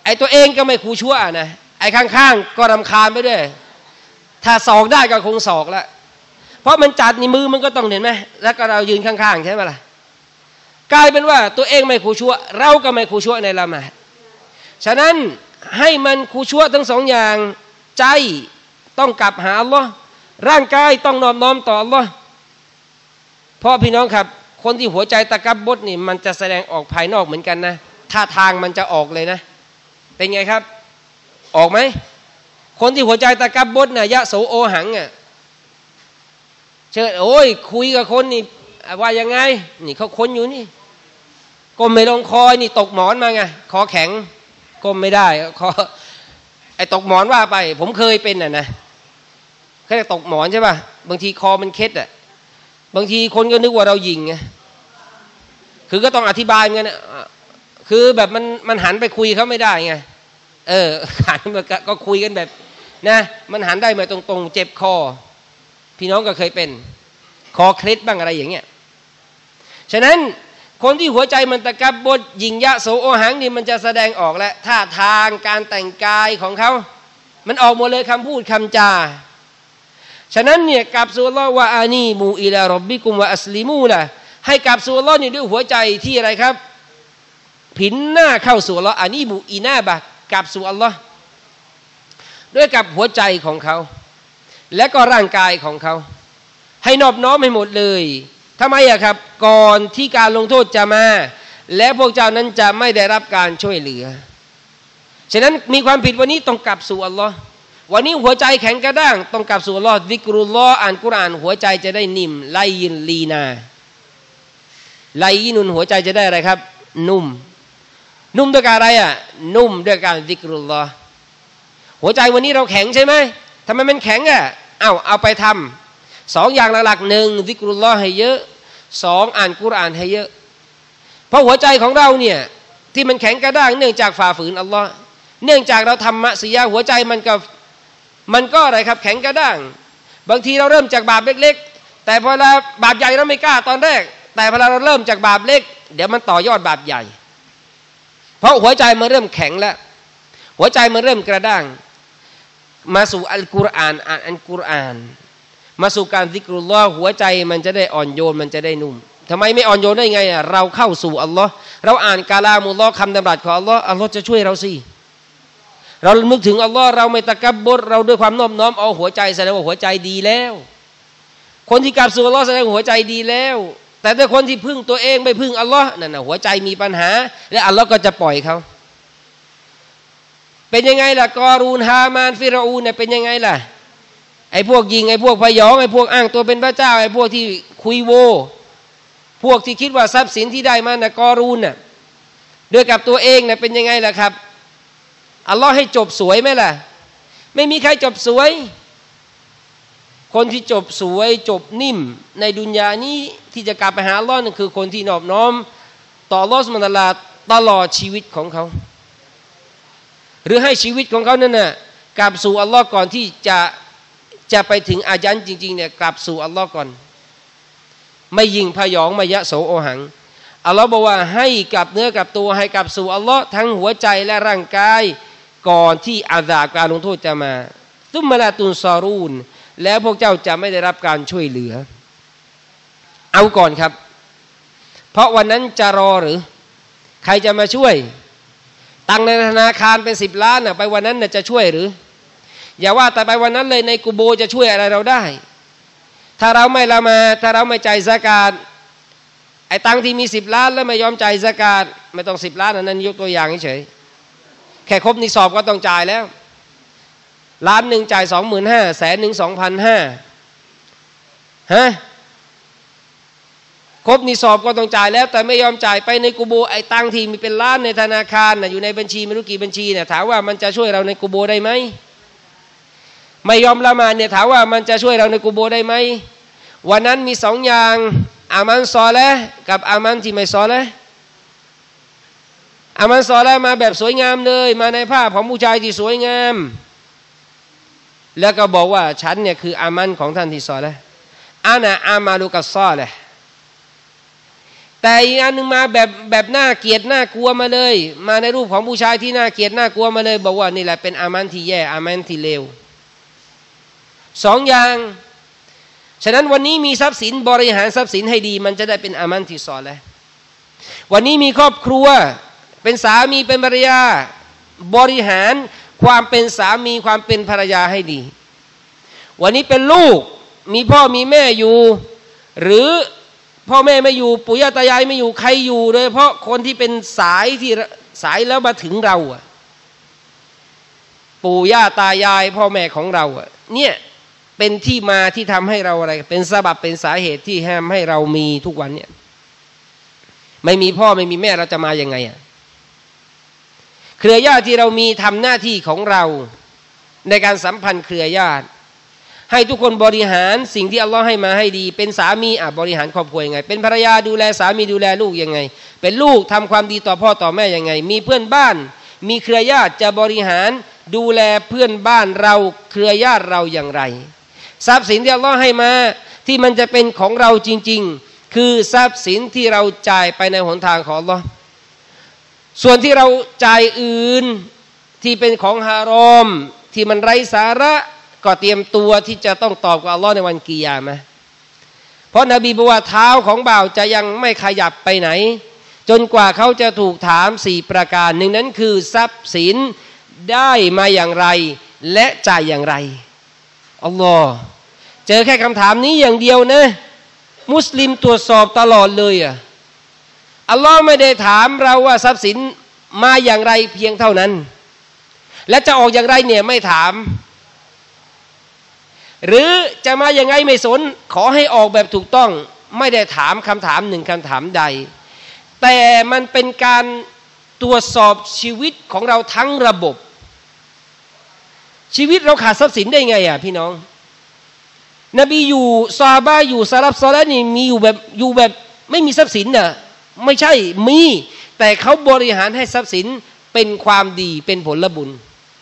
อ้ตัวเองก็ไม่คูชั่วนะไอ้ข้างๆก็รำคาญไปด้วยถ้าศอกได้ก็คงศอกแล้วเพราะมันจัดนี่มือมันก็ต้องเห็นไหมแล้วก็เรายืนข้างๆใช่ไหมล่ะกลายเป็นว่าตัวเองไม่คูชั่วเราก็ไม่คูชั่วในละหมาดฉะนั้นให้มันคูชั่วทั้งสองอย่างใจต้องกลับหาอัลลอฮ์ร่างกายต้องนอบน้อมต่ออัลลอฮ์เพราะพี่น้องครับคนที่หัวใจตะกับบดนี่มันจะแสดงออกภายนอกเหมือนกันนะท่าทางมันจะออกเลยนะเป็นไงครับออกไหมคนที่หัวใจตะกับบดน่ะยะโสโอหังอ่ะเชิญโอ้ยคุยกับคนนี่ว่ายังไงนี่เขาค้นอยู่นี่ก้มไม่ลงคอยนี่ตกหมอนมาไงคอแข็งก้มไม่ได้คอไอ้ตกหมอนว่าไปผมเคยเป็นอ่ะนะแค่ตกหมอนใช่ป่ะบางทีคอมันเคล็ดอ่ะบางทีคนก็นึกว่าเราหยิงไงคือก็ต้องอธิบายเหมือนกันนะคือแบบมันมันหันไปคุยเขาไม่ได้ไงเออหันมาก็คุยกันแบบนะมันหันได้มาตรงๆเจ็บคอพี่น้องก็เคยเป็นคอเคล็ดบ้างอะไรอย่างเงี้ยฉะนั้นคนที่หัวใจมันตะกับบดยิงยะโสโอหังนี่มันจะแสดงออกแล้วท่าทางการแต่งกายของเขามันออกหมดเลยคำพูดคำจาฉะนั้นเนี่ยกลับสู่อัลลอฮ์ว่าอานีมูอิลาร็อบบิกุมวะอัสลิมูนะให้กลับสู่อัลลอฮ์นี่ด้วยหัวใจที่อะไรครับผินหน้าเข้าสู่อัลลอฮ์อานีมูอีนาบะกลับสู่อัลลอฮ์ด้วยกับหัวใจของเขาและก็ร่างกายของเขาให้นอบน้อมให้หมดเลยทำไมอะครับก่อนที่การลงโทษจะมาและพวกเจ้านั้นจะไม่ได้รับการช่วยเหลือฉะนั้นมีความผิดวันนี้ต้องกลับสู่อัลลอฮ์วันนี้หัวใจแข็งกระด้างต้องกลับสู่อัลลอฮ์ซิกรุลลอฮ์อ่านกุรอานหัวใจจะได้นิ่มไลยินลีนาไลยินุนหัวใจจะได้อะไรครับนุ่มนุ่มด้วยการอะไรอะนุ่มด้วยการซิกรุลลอฮ์หัวใจวันนี้เราแข็งใช่ไหมทำไมมันแข็งอะเอ้าเอาไปทำสองอย่างหลักๆหนึ่งซิกรุลลอฮ์ให้เยอะสองอ่านกุรอานให้เยอะเพราะหัวใจของเราเนี่ยที่มันแข็งกระด้างเนื่องจากฝ่าฝืนอัลลอฮ์เนื่องจากเราทำมะซียะหัวใจมันก็มันก็อะไรครับแข็งกระด้างบางทีเราเริ่มจากบาปเล็กๆแต่พอเราบาปใหญ่เราไม่กล้าตอนแรกแต่พอเราเริ่มจากบาปเล็กเดี๋ยวมันต่อยอดบาปใหญ่เพราะหัวใจมันเริ่มแข็งแล้วหัวใจมันเริ่มกระด้างมาสู่อัลกุรอานอ่านอัลกุรอานมาสู่การซิกรุลลอฮ์หัวใจมันจะได้อ่อนโยนมันจะได้นุ่มทำไมไม่อ่อนโยนได้ไงอ่ะเราเข้าสู่อัลลอฮ์เราอ่านกาลามุลลอฮ์คำดำรัสของอัลลอฮ์อัลลอฮ์จะช่วยเราสิเรานึกถึงอัลลอฮ์เราไม่ตะกับบดเราด้วยความนอบน้อมเอาหัวใจแสดงว่าหัวใจดีแล้วคนที่กลับสู่อัลลอฮ์แสดงว่าหัวใจดีแล้วแต่ถ้าคนที่พึ่งตัวเองไม่พึ่งอัลลอฮ์นั่นน่ะหัวใจมีปัญหาและอัลลอฮ์ก็จะปล่อยเขาเป็นยังไงล่ะกอรูนฮามานฟิรอูนเนี่ยเป็นยังไงล่ะไอ้พวกยิงไอ้พวกพยองไอ้พวกอ้างตัวเป็นพระเจ้าไอ้พวกที่คุยโวพวกที่คิดว่าทรัพย์สินที่ได้มาน่ะกอรูนน่ะด้วยกับตัวเองน่ะเป็นยังไงล่ะครับอัลลอฮ์ให้จบสวยไหมล่ะไม่มีใครจบสวยคนที่จบสวยจบนิ่มในดุนยานี้ที่จะกลับไปหาอัลลอฮ์นั่นคือคนที่นอบน้อมต่ออัลลอฮ์ซุบฮานะฮูวะตะอาลาตลอดชีวิตของเขาหรือให้ชีวิตของเขานั่นน่ะกลับสู่อัลลอฮ์ก่อนที่จะจะไปถึงอาญันจริงๆเนี่ยกลับสู่อัลลอฮ์ก่อนไม่ยิงพยองไม่ยะโสโอหังอัลลอฮ์บอกว่าให้กลับเนื้อกลับตัวให้กลับสู่อัลลอฮ์ทั้งหัวใจและร่างกายก่อนที่อาซาบการลงโทษจะมาตุมมาลาตุนซอรูนแล้วพวกเจ้าจะไม่ได้รับการช่วยเหลือเอาก่อนครับเพราะวันนั้นจะรอหรือใครจะมาช่วยตังในธนาคารเป็นสิบล้านน่ะไปวันนั้นน่ะจะช่วยหรืออย่าว่าแต่ไปวันนั้นเลยในกุโบจะช่วยอะไรเราได้ถ้าเราไม่ละมาถ้าเราไม่จ่ายซะกาตไอ้ตังที่มีสิบล้านแล้วไม่ยอมจ่ายซะกาตไม่ต้องสิบล้านอันนั้นยกตัวอย่างเฉยแค่ครบนิสอบก็ต้องจ่ายแล้วล้านหนึ่งจ่ายสองหมื่นห้าแสนหนึ่งสองพันห้าฮะครบนิสอบก็ต้องจ่ายแล้วแต่ไม่ยอมจ่ายไปในกุโบไอ้ตังที่มีเป็นล้านในธนาคารน่ะอยู่ในบัญชีไม่รู้กี่บัญชีเนี่ยถามว่ามันจะช่วยเราในกุโบได้ไหมไม่ยอมละหมาดเนี่ยถามว่ามันจะช่วยเราในกุโบได้ไหมวันนั้นมีสองอย่างอามันซอละห์กับอามันที่ไม่ซอละห์อามันซอละห์มาแบบสวยงามเลยมาในภาพของผู้ชายที่สวยงามแล้วก็บอกว่าฉันเนี่ยคืออามันของท่านที่ซอละห์อานะอามาลุกัสซอละห์แต่อีกอันหนึ่งมาแบบแบบน่าเกลียดน่ากลัวมาเลยมาในรูปของผู้ชายที่น่าเกลียดน่ากลัวมาเลยบอกว่านี่แหละเป็นอามันที่แย่อามันที่เลวสองอย่างฉะนั้นวันนี้มีทรัพย์สินบริหารทรัพย์สินให้ดีมันจะได้เป็นอามันที่ซอลิห์วันนี้มีครอบครัวเป็นสามีเป็นภรรยาบริหารความเป็นสามีความเป็นภรรยาให้ดีวันนี้เป็นลูกมีพ่อมีแม่อยู่หรือพ่อแม่ไม่อยู่ปู่ย่าตายายไม่อยู่ใครอยู่โดยเฉพาะคนที่เป็นสายที่สายแล้วมาถึงเราอ่ะปู่ย่าตายายพ่อแม่ของเราอ่ะเนี่ยเป็นที่มาที่ทำให้เราอะไรเป็นสาบับเป็นสาเหตุที่ทำให้เรามีทุกวันเนี่ยไม่มีพ่อไม่มีแม่เราจะมายังไงอ่ะเครือญาติที่เรามีทำหน้าที่ของเราในการสัมพันธ์เครือญาติให้ทุกคนบริหารสิ่งที่อัลลอฮ์ให้มาให้ดีเป็นสามีอ่ะบริหารครอบครัวยังไงเป็นภรรยาดูแลสามีดูแลลูกยังไงเป็นลูกทำความดีต่อพ่อต่อแม่ยังไงมีเพื่อนบ้านมีเครือญาติจะบริหารดูแลเพื่อนบ้านเราเครือญาติเราอย่างไรทรัพย์สินที่อัลลอฮ์ให้มาที่มันจะเป็นของเราจริงๆคือทรัพย์สินที่เราจ่ายไปในหนทางของอัลลอฮ์ส่วนที่เราจ่ายอื่นที่เป็นของฮารอมที่มันไร้สาระก็เตรียมตัวที่จะต้องตอบกับอัลลอฮ์ในวันกิยามะห์เพราะนบีบอกว่าเท้าของบ่าวจะยังไม่ขยับไปไหนจนกว่าเขาจะถูกถามสี่ประการหนึ่งนั้นคือทรัพย์สินได้มาอย่างไรและจ่ายอย่างไรอัลลอฮ์เจอแค่คำถามนี้อย่างเดียวนะมุสลิมตรวจสอบตลอดเลยอ่ะอัลลอฮ์ไม่ได้ถามเราว่าทรัพย์สินมาอย่างไรเพียงเท่านั้นและจะออกอย่างไรเนี่ยไม่ถามหรือจะมาอย่างไงไม่สนขอให้ออกแบบถูกต้องไม่ได้ถามคำถามหนึ่งคำถามใดแต่มันเป็นการตรวจสอบชีวิตของเราทั้งระบบชีวิตเราขาดทรัพย์สินได้ไงอ่ะพี่น้องนบีอยู่ซอฮาบะห์อยู่ซะลัฟซอลิฮ์นี่มีอยู่แบบอยู่แบบไม่มีทรัพย์สินน่ะไม่ใช่มีแต่เขาบริหารให้ทรัพย์สินเป็นความดีเป็นผลบุญ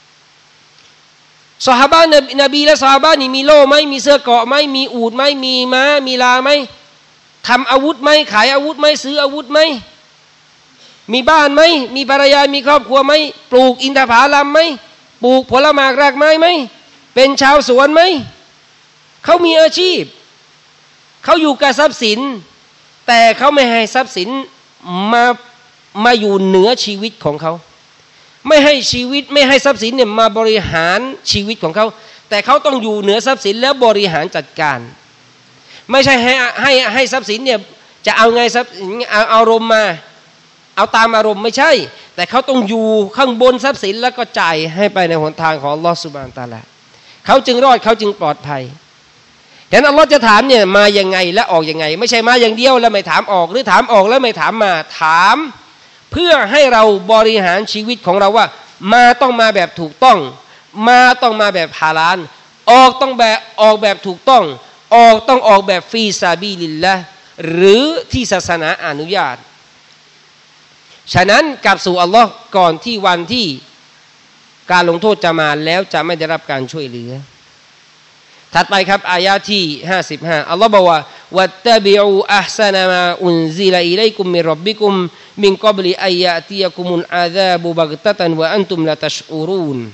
ซอฮาบะห์นบีและซอฮาบะห์นี่มีโล่ไหมมีเสื้อเกราะไหมมีอูฐไหมมีม้ามีลาไหมทำอาวุธไหมขายอาวุธไหมซื้ออาวุธไหมมีบ้านไหมมีภรรยามีครอบครัวไหมปลูกอินทผลัมไหมปลูกผลไม้รากไม้ไหมเป็นชาวสวนไหมเขามีอาชีพเขาอยู่กับทรัพย์สินแต่เขาไม่ให้ทรัพย์สินมามาอยู่เหนือชีวิตของเขาไม่ให้ชีวิตไม่ให้ทรัพย์สินเนี่ยมาบริหารชีวิตของเขาแต่เขาต้องอยู่เหนือทรัพย์สินแล้วบริหารจัดการไม่ใช่ให้ให้ให้ทรัพย์สินเนี่ยจะเอาไงทรัพย์สินเอาอารมณ์มาเอาตามอารมณ์ไม่ใช่แต่เขาต้องอยู่ข้างบนทรัพย์สินแล้วก็จ่ายให้ไปในหนทางของอัลลอฮฺซุบฮานะฮูวะตะอาลาเขาจึงรอดเขาจึงปลอดภัยฉะนั้นอัลลอฮฺจะถามเนี่ยมายังไงและออกยังไงไม่ใช่มาอย่างเดียวแล้วไม่ถามออกหรือถามออกแล้วไม่ถามมาถามเพื่อให้เราบริหารชีวิตของเราว่ามาต้องมาแบบถูกต้องมาต้องมาแบบฮาลาลออกต้องแบบออกแบบถูกต้องออกต้องออกแบบฟีซาบิลิลละห์หรือที่ศาสนาอนุญาตฉะนั้นกลับสู่อัลลอฮ์ก่อนที่วันที่การลงโทษจะมาแล้วจะไม่ได้รับการช่วยเหลือถัดไปครับอายะที่ห้าสิบห้าอัลลอฮ์บอกว่าวัตตะบิอูอัห์ซะนะมาอุนซิลอิลัยกุมมิร็อบบิกุมมินกับลิอัยยะติยะกุมุลอาซาบุบักตะตันวะอันตุมละตัชอูรูน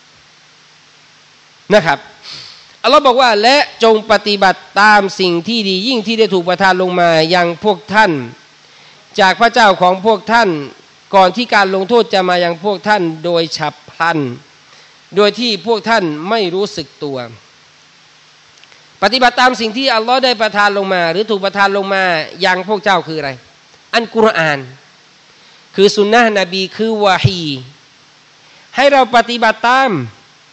นะครับอัลลอฮ์บอกว่าและจงปฏิบัติตามสิ่งที่ดียิ่งที่ได้ถูกประทานลงมายังพวกท่านจากพระเจ้าของพวกท่านก่อนที่การลงโทษจะมายังพวกท่านโดยฉับพลันโดยที่พวกท่านไม่รู้สึกตัวปฏิบัติตามสิ่งที่อัลลอฮ์ได้ประทานลงมาหรือถูกประทานลงมายังพวกเจ้าคืออะไรอันกุรอานคือสุนนะห์นบีคือวะฮีให้เราปฏิบัติตาม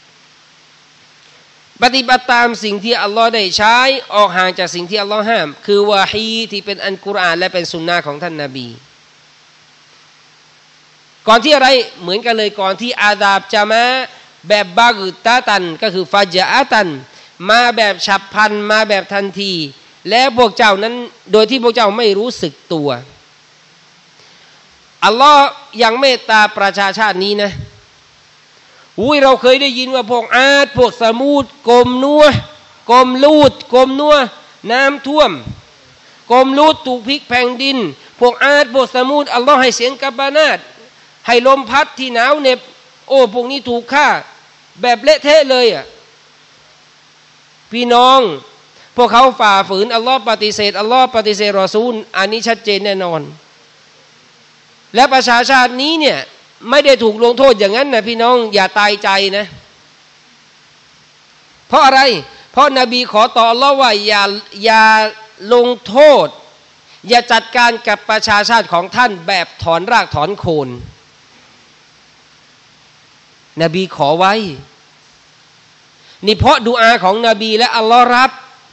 ปฏิบัติตามสิ่งที่อัลลอฮ์ได้ใช้ออกห่างจากสิ่งที่อัลลอฮ์ห้ามคือวะฮีที่เป็นอันกุรอานและเป็นสุนนะห์ของท่านนบีก่อนที่อะไรเหมือนกันเลยก่อนที่อาซาบจะมาแบบบากุตะตันก็คือฟาจอะตันมาแบบฉับพลันมาแบบทันทีและพวกเจ้านั้นโดยที่พวกเจ้าไม่รู้สึกตัวอัลลอฮ์ยังเมตตาประชาชาตินี้นะอุ้ยเราเคยได้ยินว่าพวกอาดพวกสมูดกลมนัวกลมลูดกลมนัวน้ำท่วมกลมลูดถูกพลิกแผ่นดินพวกอาดพวกสมูดอัลลอฮ์ให้เสียงกับบานาดให้ลมพัดที่หนาวเหน็บโอ้พวกนี้ถูกฆ่าแบบเละเทะเลยอ่ะพี่น้องพวกเขาฝ่าฝืนอัลลอฮ์ปฏิเสธอัลลอฮ์ปฏิเสธรอซูลอันนี้ชัดเจนแน่นอนและประชาชาตินี้เนี่ยไม่ได้ถูกลงโทษอย่างนั้นนะพี่น้องอย่าตายใจนะเพราะอะไรเพราะนบีขอต่ออัลลอฮ์ว่าอย่าอย่าลงโทษอย่าจัดการกับประชาชาติของท่านแบบถอนรากถอนโคนนบีขอไว้นี่เพราะดุอาของนบีและอัลลอฮ์รับ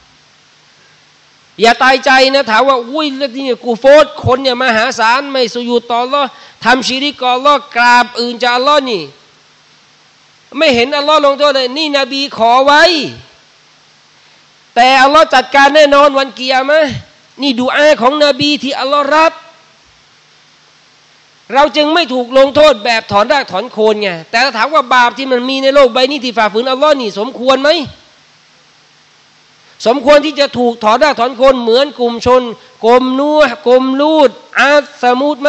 อย่าตายใจนะถามว่าอุ้ยแล้วนี่กูโฟดคนเนี่ยมหาศาลไม่สุญูดต่ออัลลอฮ์ทำชิริกต่ออัลลอฮ์กราบอื่นจากอัลลอฮ์นี่ไม่เห็นอัลลอฮ์ลงโทษเลยนี่นบีขอไว้แต่อัลลอฮ์จัดการแน่นอนวันกิยามะห์นี่ดุอาของนบีที่อัลลอฮ์รับเราจึงไม่ถูกลงโทษแบบถอนรากถอนโคนไงแต่ถ้าถามว่าบาปที่มันมีในโลกใบนี้ที่ฝ่าฝืนอัลลอฮ์นี่สมควรไหมสมควรที่จะถูกถอนรากถอนโคนเหมือนกลุ่มชนกลุ่มนูห์กลุ่มลูดอาดสมูดไหม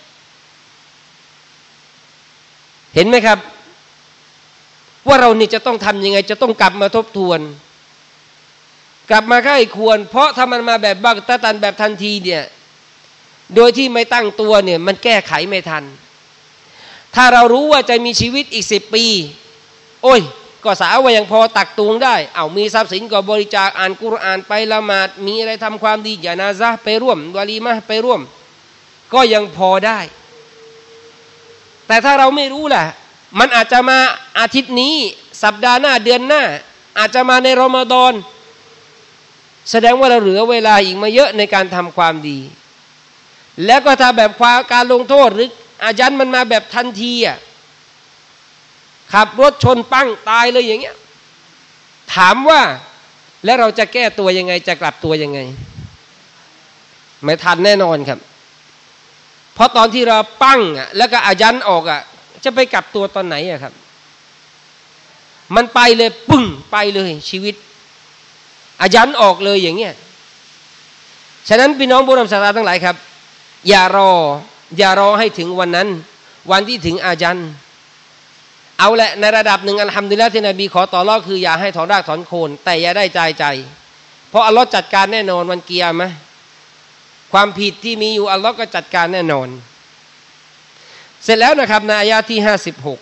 เห็นไหมครับว่าเรานี่จะต้องทำยังไงจะต้องกลับมาทบทวนกลับมาใกล้ควรเพราะถ้ามันมาแบบบักตะตันแบบทันทีเนี่ยโดยที่ไม่ตั้งตัวเนี่ยมันแก้ไขไม่ทันถ้าเรารู้ว่าจะมีชีวิตอีกสิบปีโอ้ยก็สาวว่ายังพอตักตวงได้เอามีทรัพย์สินก็บริจาคอ่านกุรอานไปละหมาดมีอะไรทำความดีญะนาซะห์ไปร่วมวะลีมะห์ไปร่วมก็ยังพอได้แต่ถ้าเราไม่รู้ล่ะมันอาจจะมาอาทิตย์นี้สัปดาห์หน้าเดือนหน้าอาจจะมาในรอมฎอนแสดงว่าเราเหลือเวลาอีกมาเยอะในการทำความดีแล้วก็ถ้าแบบการลงโทษหรืออายันมันมาแบบทันทีอ่ะขับรถชนปั้งตายเลยอย่างเงี้ยถามว่าแล้วเราจะแก้ตัวยังไงจะกลับตัวยังไงไม่ทันแน่นอนครับเพราะตอนที่เราปั้งอ่ะแล้วก็อายันออกอ่ะจะไปกลับตัวตอนไหนอ่ะครับมันไปเลยปึ้งไปเลยชีวิตอายันออกเลยอย่างเงี้ยฉะนั้นพี่น้องผู้นำศรัทธาทั้งหลายครับอย่ารออย่ารอให้ถึงวันนั้นวันที่ถึงอายันเอาแหละในระดับหนึ่งอัลฮัมดุลิลละห์ที่นบีขอต่อรอดคืออย่าให้ถอนรากถอนโคนแต่อย่าได้ใจใจเพราะอัลลอฮ์จัดการแน่นอนวันกิยามะห์ความผิดที่มีอยู่อัลลอฮ์ก็จัดการแน่นอนเสร็จแล้วนะครับในอายะที่ห้าสิบหก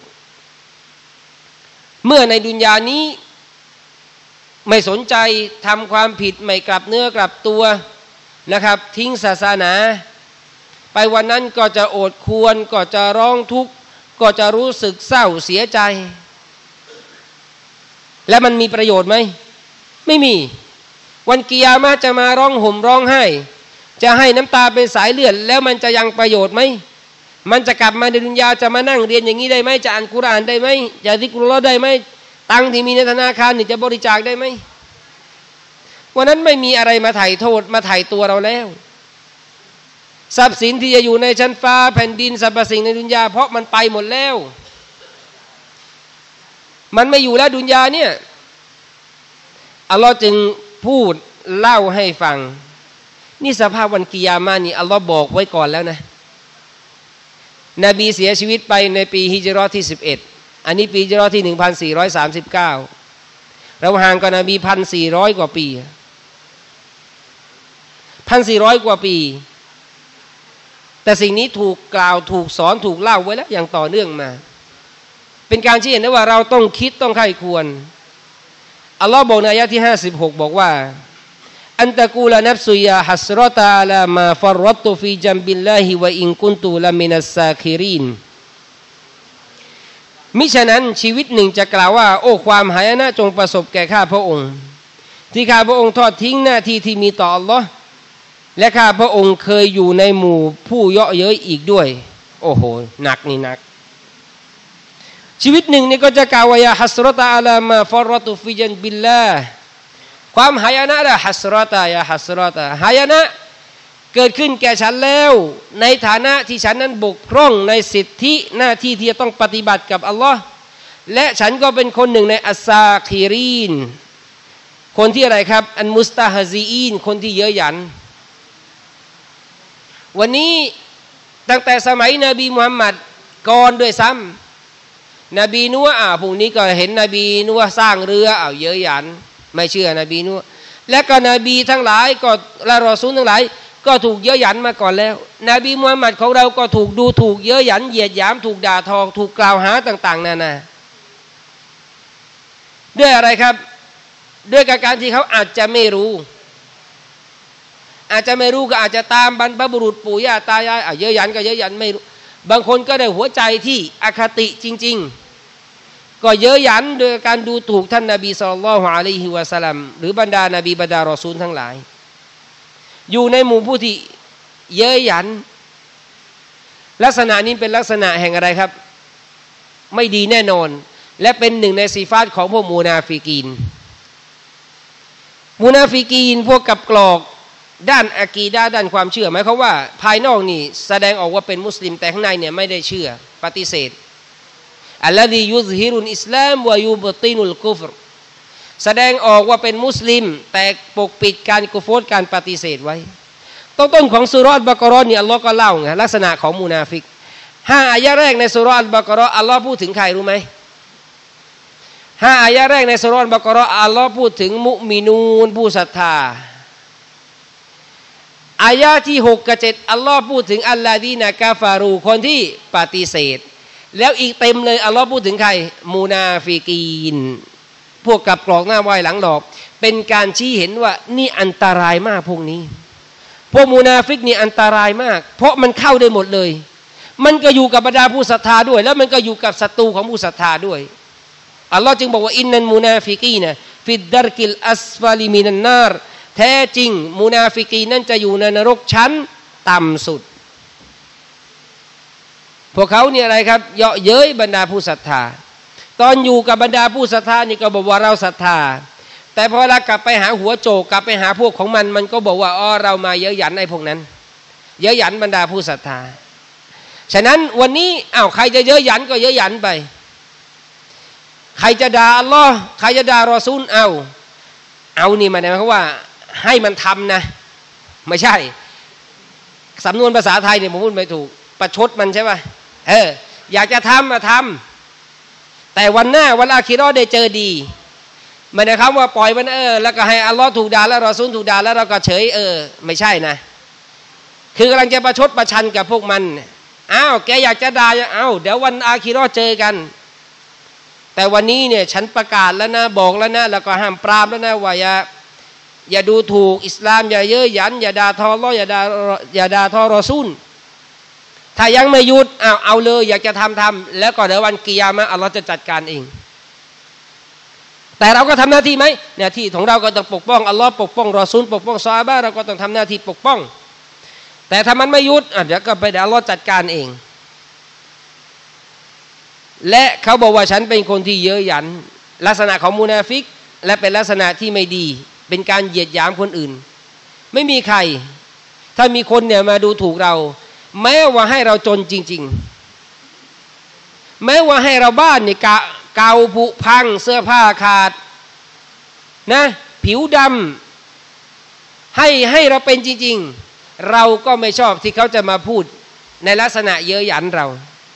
เมื่อในดุนยานี้ไม่สนใจทำความผิดไม่กลับเนื้อกลับตัวนะครับทิ้งศาสนาไปวันนั้นก็จะโอดครวญก็จะร้องทุกข์ก็จะรู้สึกเศร้าเสียใจและมันมีประโยชน์ไหมไม่มีวันกิยามะห์จะมาร้องห่มร้องไห้จะให้น้ำตาเป็นสายเลือดแล้วมันจะยังประโยชน์ไหมมันจะกลับมาในดุนยาจะมานั่งเรียนอย่างนี้ได้ไหมจะอ่านกุรอานได้ไหมจะซิกรุลลอฮ์ได้ไหมตังค์ที่มีในธนาคารนี่จะบริจาคได้ไหมวันนั้นไม่มีอะไรมาไถ่โทษมาไถ่ตัวเราแล้วทรัพย์สินที่จะอยู่ในชั้นฟ้าแผ่นดินสรรพสิ่งในดุนยาเพราะมันไปหมดแล้วมันไม่อยู่แล้วดุนยาเนี่ยอัลลอฮ์จึงพูดเล่าให้ฟังนี่สภาพวันกิยามะห์นี่อัลลอฮ์บอกไว้ก่อนแล้วนะนบีเสียชีวิตไปในปีฮิจเราะห์ที่สิบเอ็ดอันนี้ปีฮิจเราะห์ที่หนึ่งพันสี่ร้อยสามสิบเก้าเราห่างกับนบีพันสี่ร้อยกว่าปีพันสี่ร้อยกว่าปีแต่สิ่งนี้ถูกกล่าวถูกสอนถูกเล่าไว้แล้วอย่างต่อเนื่องมาเป็นการชี้เห็นได้ว่าเราต้องคิดต้องใคร่ควรอัลลอฮ์บอกในอายะที่ห้าสิบหกบอกว่าอันตะกูลนัฟซุยาฮัสรอตาลามาฟัรรตุฟีจัมบิลลาฮิวะอินกุนตุละมินัสซาคิรินมิฉะนั้นชีวิตหนึ่งจะกล่าวว่าโอ้ความหายนะจงประสบแก่ข้าพระองค์ที่ข้าพระองค์ทอดทิ้งหน้าที่ที่มีต่ออัลลอฮ์และข้าพระองค์เคยอยู่ในหมู่ผู้เยาะเย้ยอีกด้วยโอ้โหหนักนี่หนักชีวิตหนึ่งนี่ก็จะกล่าวว่ายาฮัสรอตาอะลามาฟัรรตุฟิจันบิลลาความหายนะละฮัสรอตายาฮัสรอตาหายนะเกิดขึ้นแก่ฉันแล้วในฐานะที่ฉันนั้นบกพร่องในสิทธิหน้าที่ที่จะต้องปฏิบัติกับอัลลอฮ์และฉันก็เป็นคนหนึ่งในอัสซาคีรีนคนที่อะไรครับอันมุสตาฮซีอีนคนที่เย้ยหยันวันนี้ตั้งแต่สมัยนบีมุฮัมมัดก่อนด้วยซ้ำนบีนัวอ่าพวกนี้ก็เห็นนบีนัวสร้างเรืออ้าวเยอะหยันไม่เชื่อนบีนัวและก็นบีทั้งหลายก็และรอซูลทั้งหลายก็ถูกเยอะหยันมาก่อนแล้วนบีมุฮัมมัดของเราก็ถูกดูถูกเยอะหยันเหยียดหยามถูกด่าทอถูกกล่าวหาต่างๆนานาด้วยอะไรครับด้วยการที่เขาอาจจะไม่รู้อาจจะไม่รู้ก็อาจจะตามบรรพบุรุษปู่ย่าตายายอ่ะเยอะหยันก็เยอะหยันไม่รู้บางคนก็ได้หัวใจที่อคติจริงๆก็เยอะหยันโดยการดูถูกท่านนบีศ็อลลัลลอฮุอะลัยฮิวะซัลลัมหรือบรรดานบีบรรดารอซูลทั้งหลายอยู่ในหมู่ผู้ที่เยอะหยันลักษณะนี้เป็นลักษณะแห่งอะไรครับไม่ดีแน่นอนและเป็นหนึ่งในสีฟาตของพวกมูนาฟิกีนมูนาฟิกีนพวกกับกรอกด้านอะกีดะห์ด้านความเชื่อหมายความว่าภายนอกนี่แสดงออกว่าเป็นมุสลิมแต่ข้างในเนี่ยไม่ได้เชื่อปฏิเสธอัลลอฮียุซฮิรุลอิสลามวะยูบตินุลกุฟรแสดงออกว่าเป็นมุสลิมแต่ปกปิดการกุฟรการปฏิเสธไว้ต้นต้นของซูเราะห์อัลบะเกาะเราะห์นี่อัลลอฮ์ก็เล่าไงลักษณะของมุนาฟิกห้าอายะห์แรกในซูเราะห์อัลบะเกาะเราะห์อัลลอฮ์พูดถึงใครรู้ไหมห้าอายะห์แรกในซูเราะห์อัลบะเกาะเราะห์อัลลอฮ์พูดถึงมุมินูนผู้ศรัทธาอายะห์ที่หกกับเจ็ดอัลลอฮ์พูดถึงอัลลาดีนะกาฟารูคนที่ปฏิเสธแล้วอีกเต็มเลยอัลลอฮ์พูดถึงใครมุนาฟิกีนพวกกับกรอกหน้าไหว้หลังหลอกเป็นการชี้เห็นว่านี่อันตรายมากพวกนี้พวกมุนาฟิกนี่อันตรายมากเพราะมันเข้าได้หมดเลยมันก็อยู่กับบรรดาผู้ศรัทธาด้วยแล้วมันก็อยู่กับศัตรูของผู้ศรัทธาด้วยอัลลอฮ์จึงบอกว่าอินนัลมุนาฟิกีนะฟิดดัรกิลอัสฟาลิมินันนารแท้จริงมุนาฟิกีนั่นจะอยู่ในนรกชั้นต่ำสุดพวกเขาเนี่ยอะไรครับเยาะเย้ยบรรดาผู้ศรัทธาตอนอยู่กับบรรดาผู้ศรัทธานี่ก็บอกว่าเราศรัทธาแต่พอเรากลับไปหาหัวโจกกลับไปหาพวกของมันมันก็บอกว่าอ๋อเรามาเยอะหยันไอ้พวกนั้นเยอะหยันบรรดาผู้ศรัทธาฉะนั้นวันนี้อ้าวใครจะเยอะหยันก็เยอะหยันไปใครจะด่าอัลลอฮ์ใครจะด่ารอซูลเอาเอานี่มาเนี่ยเขาว่าให้มันทำนะไม่ใช่สำนวนภาษาไทยเนี่ยผมพูดไม่ถูกประชดมันใช่ป่ะเอออยากจะทำมาทำแต่วันหน้าวันอาคิเราะห์ได้เจอดีไม่ได้คำว่าปล่อยมันเออแล้วก็ให้อัลลอฮ์ถูกด่าแล้วรอซูลถูกด่าแล้วเราก็เฉยเออไม่ใช่นะคือกำลังจะประชดประชันกับพวกมันอ้าวแกอยากจะด่าอ้าวเดี๋ยววันอาคิเราะห์เจอกันแต่วันนี้เนี่ยฉันประกาศแล้วนะบอกแล้วนะแล้วก็ห้ามปรามแล้วนะว่าอย่าอย่าดูถูกอิสลามอย่าเย้ยหยันอย่าด่าทออัลเลาะห์อย่าด่าอย่าด่าทอรอซูลถ้ายังไม่หยุดเอาเอาเลยอยากจะทำทำแล้วก็เดี๋ยววันกิยามะฮ์อัลลอฮ์จะจัดการเองแต่เราก็ทำหน้าที่ไหมหน้าที่ของเราก็ต้องปกป้องอัลลอฮ์ปกป้องรอซูลปกป้องซอฮาบะห์เราก็ต้องทำหน้าที่ปกป้องแต่ถ้ามันไม่หยุดเดี๋ยวก็ไปเดี๋ยวอัลลอฮ์จัดการเองและเขาบอกว่าฉันเป็นคนที่เย้ยหยันลักษณะของมุนาฟิกและเป็นลักษณะที่ไม่ดีเป็นการเหยียดหยามคนอื่นไม่มีใครถ้ามีคนเนี่ยมาดูถูกเราแม้ว่าให้เราจนจริงๆแม้ว่าให้เราบ้านเนี่ยเก่าผุพังเสื้อผ้าขาดนะผิวดำให้ให้เราเป็นจริงๆเราก็ไม่ชอบที่เขาจะมาพูดในลักษณะเย้ยหยันเรา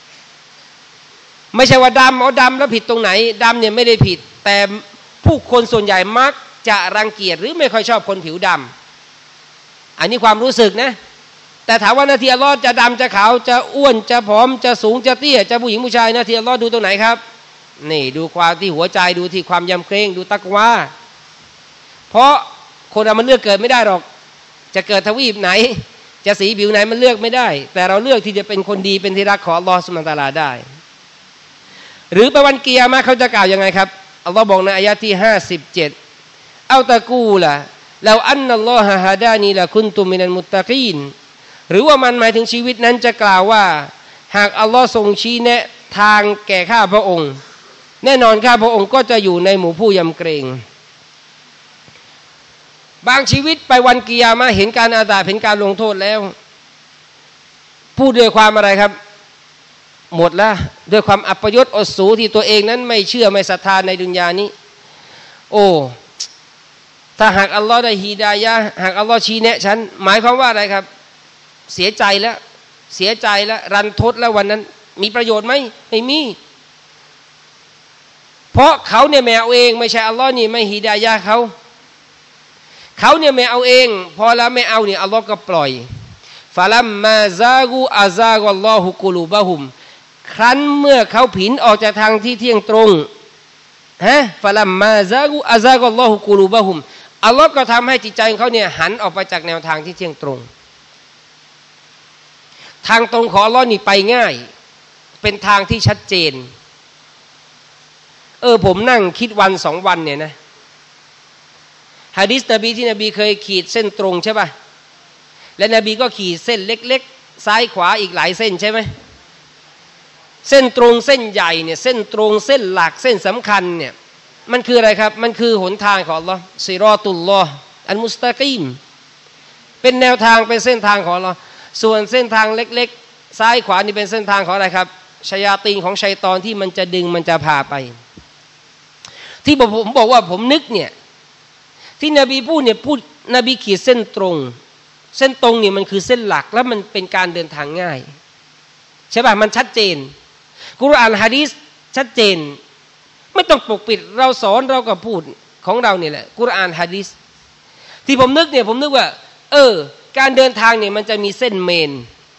ไม่ใช่ว่าดำเอาดำแล้วผิดตรงไหนดำเนี่ยไม่ได้ผิดแต่ผู้คนส่วนใหญ่มักจะรังเกียจหรือไม่ค่อยชอบคนผิวดำอันนี้ความรู้สึกนะแต่ถามว่าหน้าที่อัลลอฮ์จะดำจะขาวจะอ้วนจะผอมจะสูงจะเตี้ยจะผู้หญิงผู้ชายหน้าที่อัลลอฮ์ดูตรงไหนครับนี่ดูความที่หัวใจดูที่ความยำเกรงดูตักวาเพราะคนเรามันเลือกเกิดไม่ได้หรอกจะเกิดทวีปไหนจะสีผิวไหนมันเลือกไม่ได้แต่เราเลือกที่จะเป็นคนดีเป็นที่รักของอัลลอฮ์ซุบฮานะฮูวะตะอาลาได้หรือไปวันกิยามะฮ์เขาจะกล่าวยังไงครับอัลลอฮ์บอกในอายะที่ห้าสิบเจ็ดเอาตะกูละเราอันนัลลอฮะฮะดานีละคุนตุมินัลมุตตะกีนหรือว่ามันหมายถึงชีวิตนั้นจะกล่าวว่าหากอัลลอฮ์ทรงชี้แนะทางแก่ข้าพระองค์แน่นอนข้าพระองค์ก็จะอยู่ในหมู่ผู้ยำเกรงบางชีวิตไปวันกิยามะฮ์เห็นการอาซาบเห็นการลงโทษแล้วพูดด้วยความอะไรครับหมดแล้วด้วยความอัปยศอดสูที่ตัวเองนั้นไม่เชื่อไม่ศรัทธาในดุนยานี้โอ้ถ้าหากอัลลอฮ์ได้ฮีดายะห์หากอัลลอฮ์ชี้แนะฉันหมายความว่าอะไรครับเสียใจแล้วเสียใจแล้วรันทดแล้ววันนั้นมีประโยชน์ไหมไม่มีเพราะเขาเนี่ยไม่เอาเองไม่ใช่อัลลอฮ์นี่ไม่ฮิดายะห์เขาเขาเนี่ยไม่เอาเองพอแล้วไม่เอาเนี่ยอัลลอฮ์ก็ปล่อยฟะลัมมาซากูอาซากัลลอฮุกุลูบะฮุมครั้นเมื่อเขาผินออกจากทางที่เที่ยงตรงฮะฟะลัมมาซากูอาซากัลลอฮุกุลูบะฮุมอัลลอฮ์ก็ทำให้จิตใจของเขาเนี่ยหันออกไปจากแนวทางที่เที่ยงตรงทางตรงของอัลลอฮ์นี่ไปง่ายเป็นทางที่ชัดเจนเออผมนั่งคิดวันสองวันเนี่ยนะหะดีษนบีที่นบีเคยขีดเส้นตรงใช่ป่ะและนบีก็ขีดเส้นเล็กๆซ้ายขวาอีกหลายเส้นใช่ไหมเส้นตรงเส้นใหญ่เนี่ยเส้นตรงเส้นหลักเส้นสำคัญเนี่ยมันคืออะไรครับมันคือหนทางของอัลลอฮ์ซิรอตุลลอฮ์อัลมุสตะกีมเป็นแนวทางเป็นเส้นทางของอัลลอฮ์ส่วนเส้นทางเล็กๆซ้ายขวานี่เป็นเส้นทางของอะไรครับชัยาตีนของชัยฏอนที่มันจะดึงมันจะพาไปที่ผมบอกว่าผมนึกเนี่ยที่นบีพูดเนี่ยพูดนบีขีดเส้นตรงเส้นตรงเนี่ยมันคือเส้นหลักแล้วมันเป็นการเดินทางง่ายใช่ป่ะมันชัดเจนกุรอานหะดีษชัดเจนไม่ต้องปกปิดเราสอนเราก็พูดของเราเนี่ยแหละกุรอานหะดีษที่ผมนึกเนี่ยผมนึกว่าเออการเดินทางเนี่ยมันจะมีเส้นเมน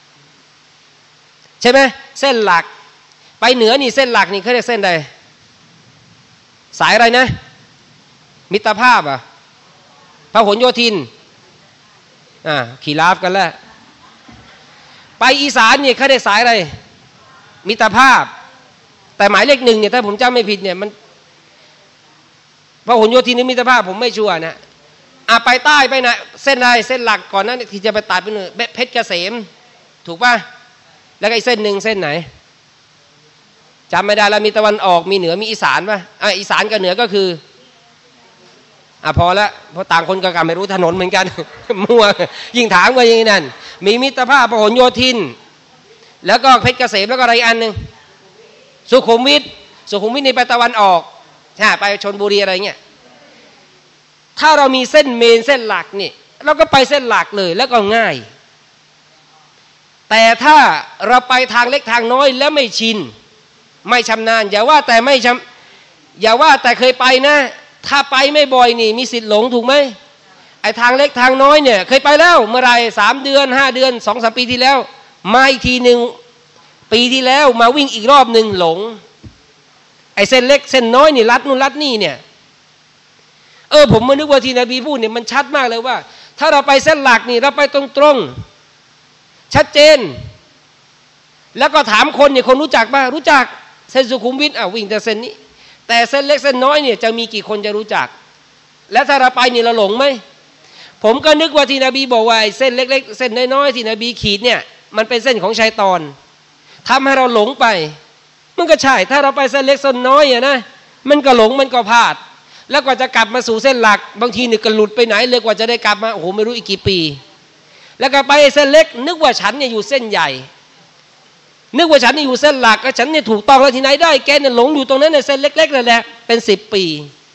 ใช่ไหมเส้นหลักไปเหนือนี่เส้นหลักนี่เขาเรียกเส้นใดสายอะไรนะมิตรภาพอ่ะพหลโยธินอ่าขีราฟกันแล้วไปอีสานเนี่ยเขาได้สายอะไรมิตรภาพแต่หมายเลขหนึ่งเนี่ยถ้าผมจำไม่ผิดเนี่ยมันพหลโยธินหรือมิตรภาพผมไม่ชัวร์นะอ่ะไปใต้ไปไหนเส้นอะไรเส้นหลักก่อนนั้นที่จะไปตัดไปหนึ่งเพชรเกษมถูกป่ะแล้วก็อีกเส้นหนึ่งเส้นไหนจำไม่ได้แล้วมีตะวันออกมีเหนือมีอีสานป่ะอ่ะอีสานกับเหนือก็คืออ่ะพอละเพราะต่างคนก็ไม่รู้ถนนเหมือนกัน มั่วยิ่งถามว่าอย่างนี้นั่นมีมิตรภาพพหลโยธินแล้วก็เพชรเกษมแล้วก็อะไรอันหนึ่งสุขุมวิทสุขุมวิทในไปตะวันออกใช่ไปชลบุรีอะไรเงี้ยถ้าเรามีเส้นเมนเส้นหลักนี่เราก็ไปเส้นหลักเลยแล้วก็ง่ายแต่ถ้าเราไปทางเล็กทางน้อยแล้วไม่ชินไม่ชำนาญอย่าว่าแต่ไม่ชำอย่าว่าแต่เคยไปนะถ้าไปไม่บ่อยนี่มีสิทธิ์หลงถูกไหมไอ้ทางเล็กทางน้อยเนี่ยเคยไปแล้วเมื่อไรสามเดือนห้าเดือนสองสามปีที่แล้วมาอีกทีหนึ่งปีที่แล้วมาวิ่งอีกรอบหนึ่งหลงไอ้เส้นเล็กเส้นน้อยนี่ลัดนู่นลัดนี่เนี่ยเออผมมานึกว่าที่นบีพูดเนี่ยมันชัดมากเลยว่าถ้าเราไปเส้นหลักนี่เราไปตรงๆชัดเจนแล้วก็ถามคนเนี่ยคนรู้จักป่ะรู้จักเส้นสุขุมวิทอ่ะวิ่งแต่เส้นนี้แต่เส้นเล็กเส้นน้อยเนี่ยจะมีกี่คนจะรู้จักและถ้าเราไปนี่เราหลงไหมผมก็นึกว่าที่นบีบอกว่าเส้นเล็กๆเส้นน้อยๆที่นบีขีดเนี่ยมันเป็นเส้นของชัยฏอนทำให้เราหลงไปมันก็ใช่ถ้าเราไปเส้นเล็กเส้นน้อยอ่ะนะมันก็หลงมันก็พลาดแล้วกว่าจะกลับมาสู่เส้นหลักบางทีนี่ก็หลุดไปไหนเลยกว่าจะได้กลับมาโอ้โหไม่รู้อีกกี่ปีแล้วก็ไปเส้นเล็กนึกว่าฉันเนี่ยอยู่เส้นใหญ่นึกว่าฉันนี่อยู่เส้นหลักก็ฉันเนี่ยถูกต้องแล้วที่ไหนได้แกเนี่ยหลงอยู่ตรงนั้นในเส้นเล็กๆนั่นแหละเป็นสิบปี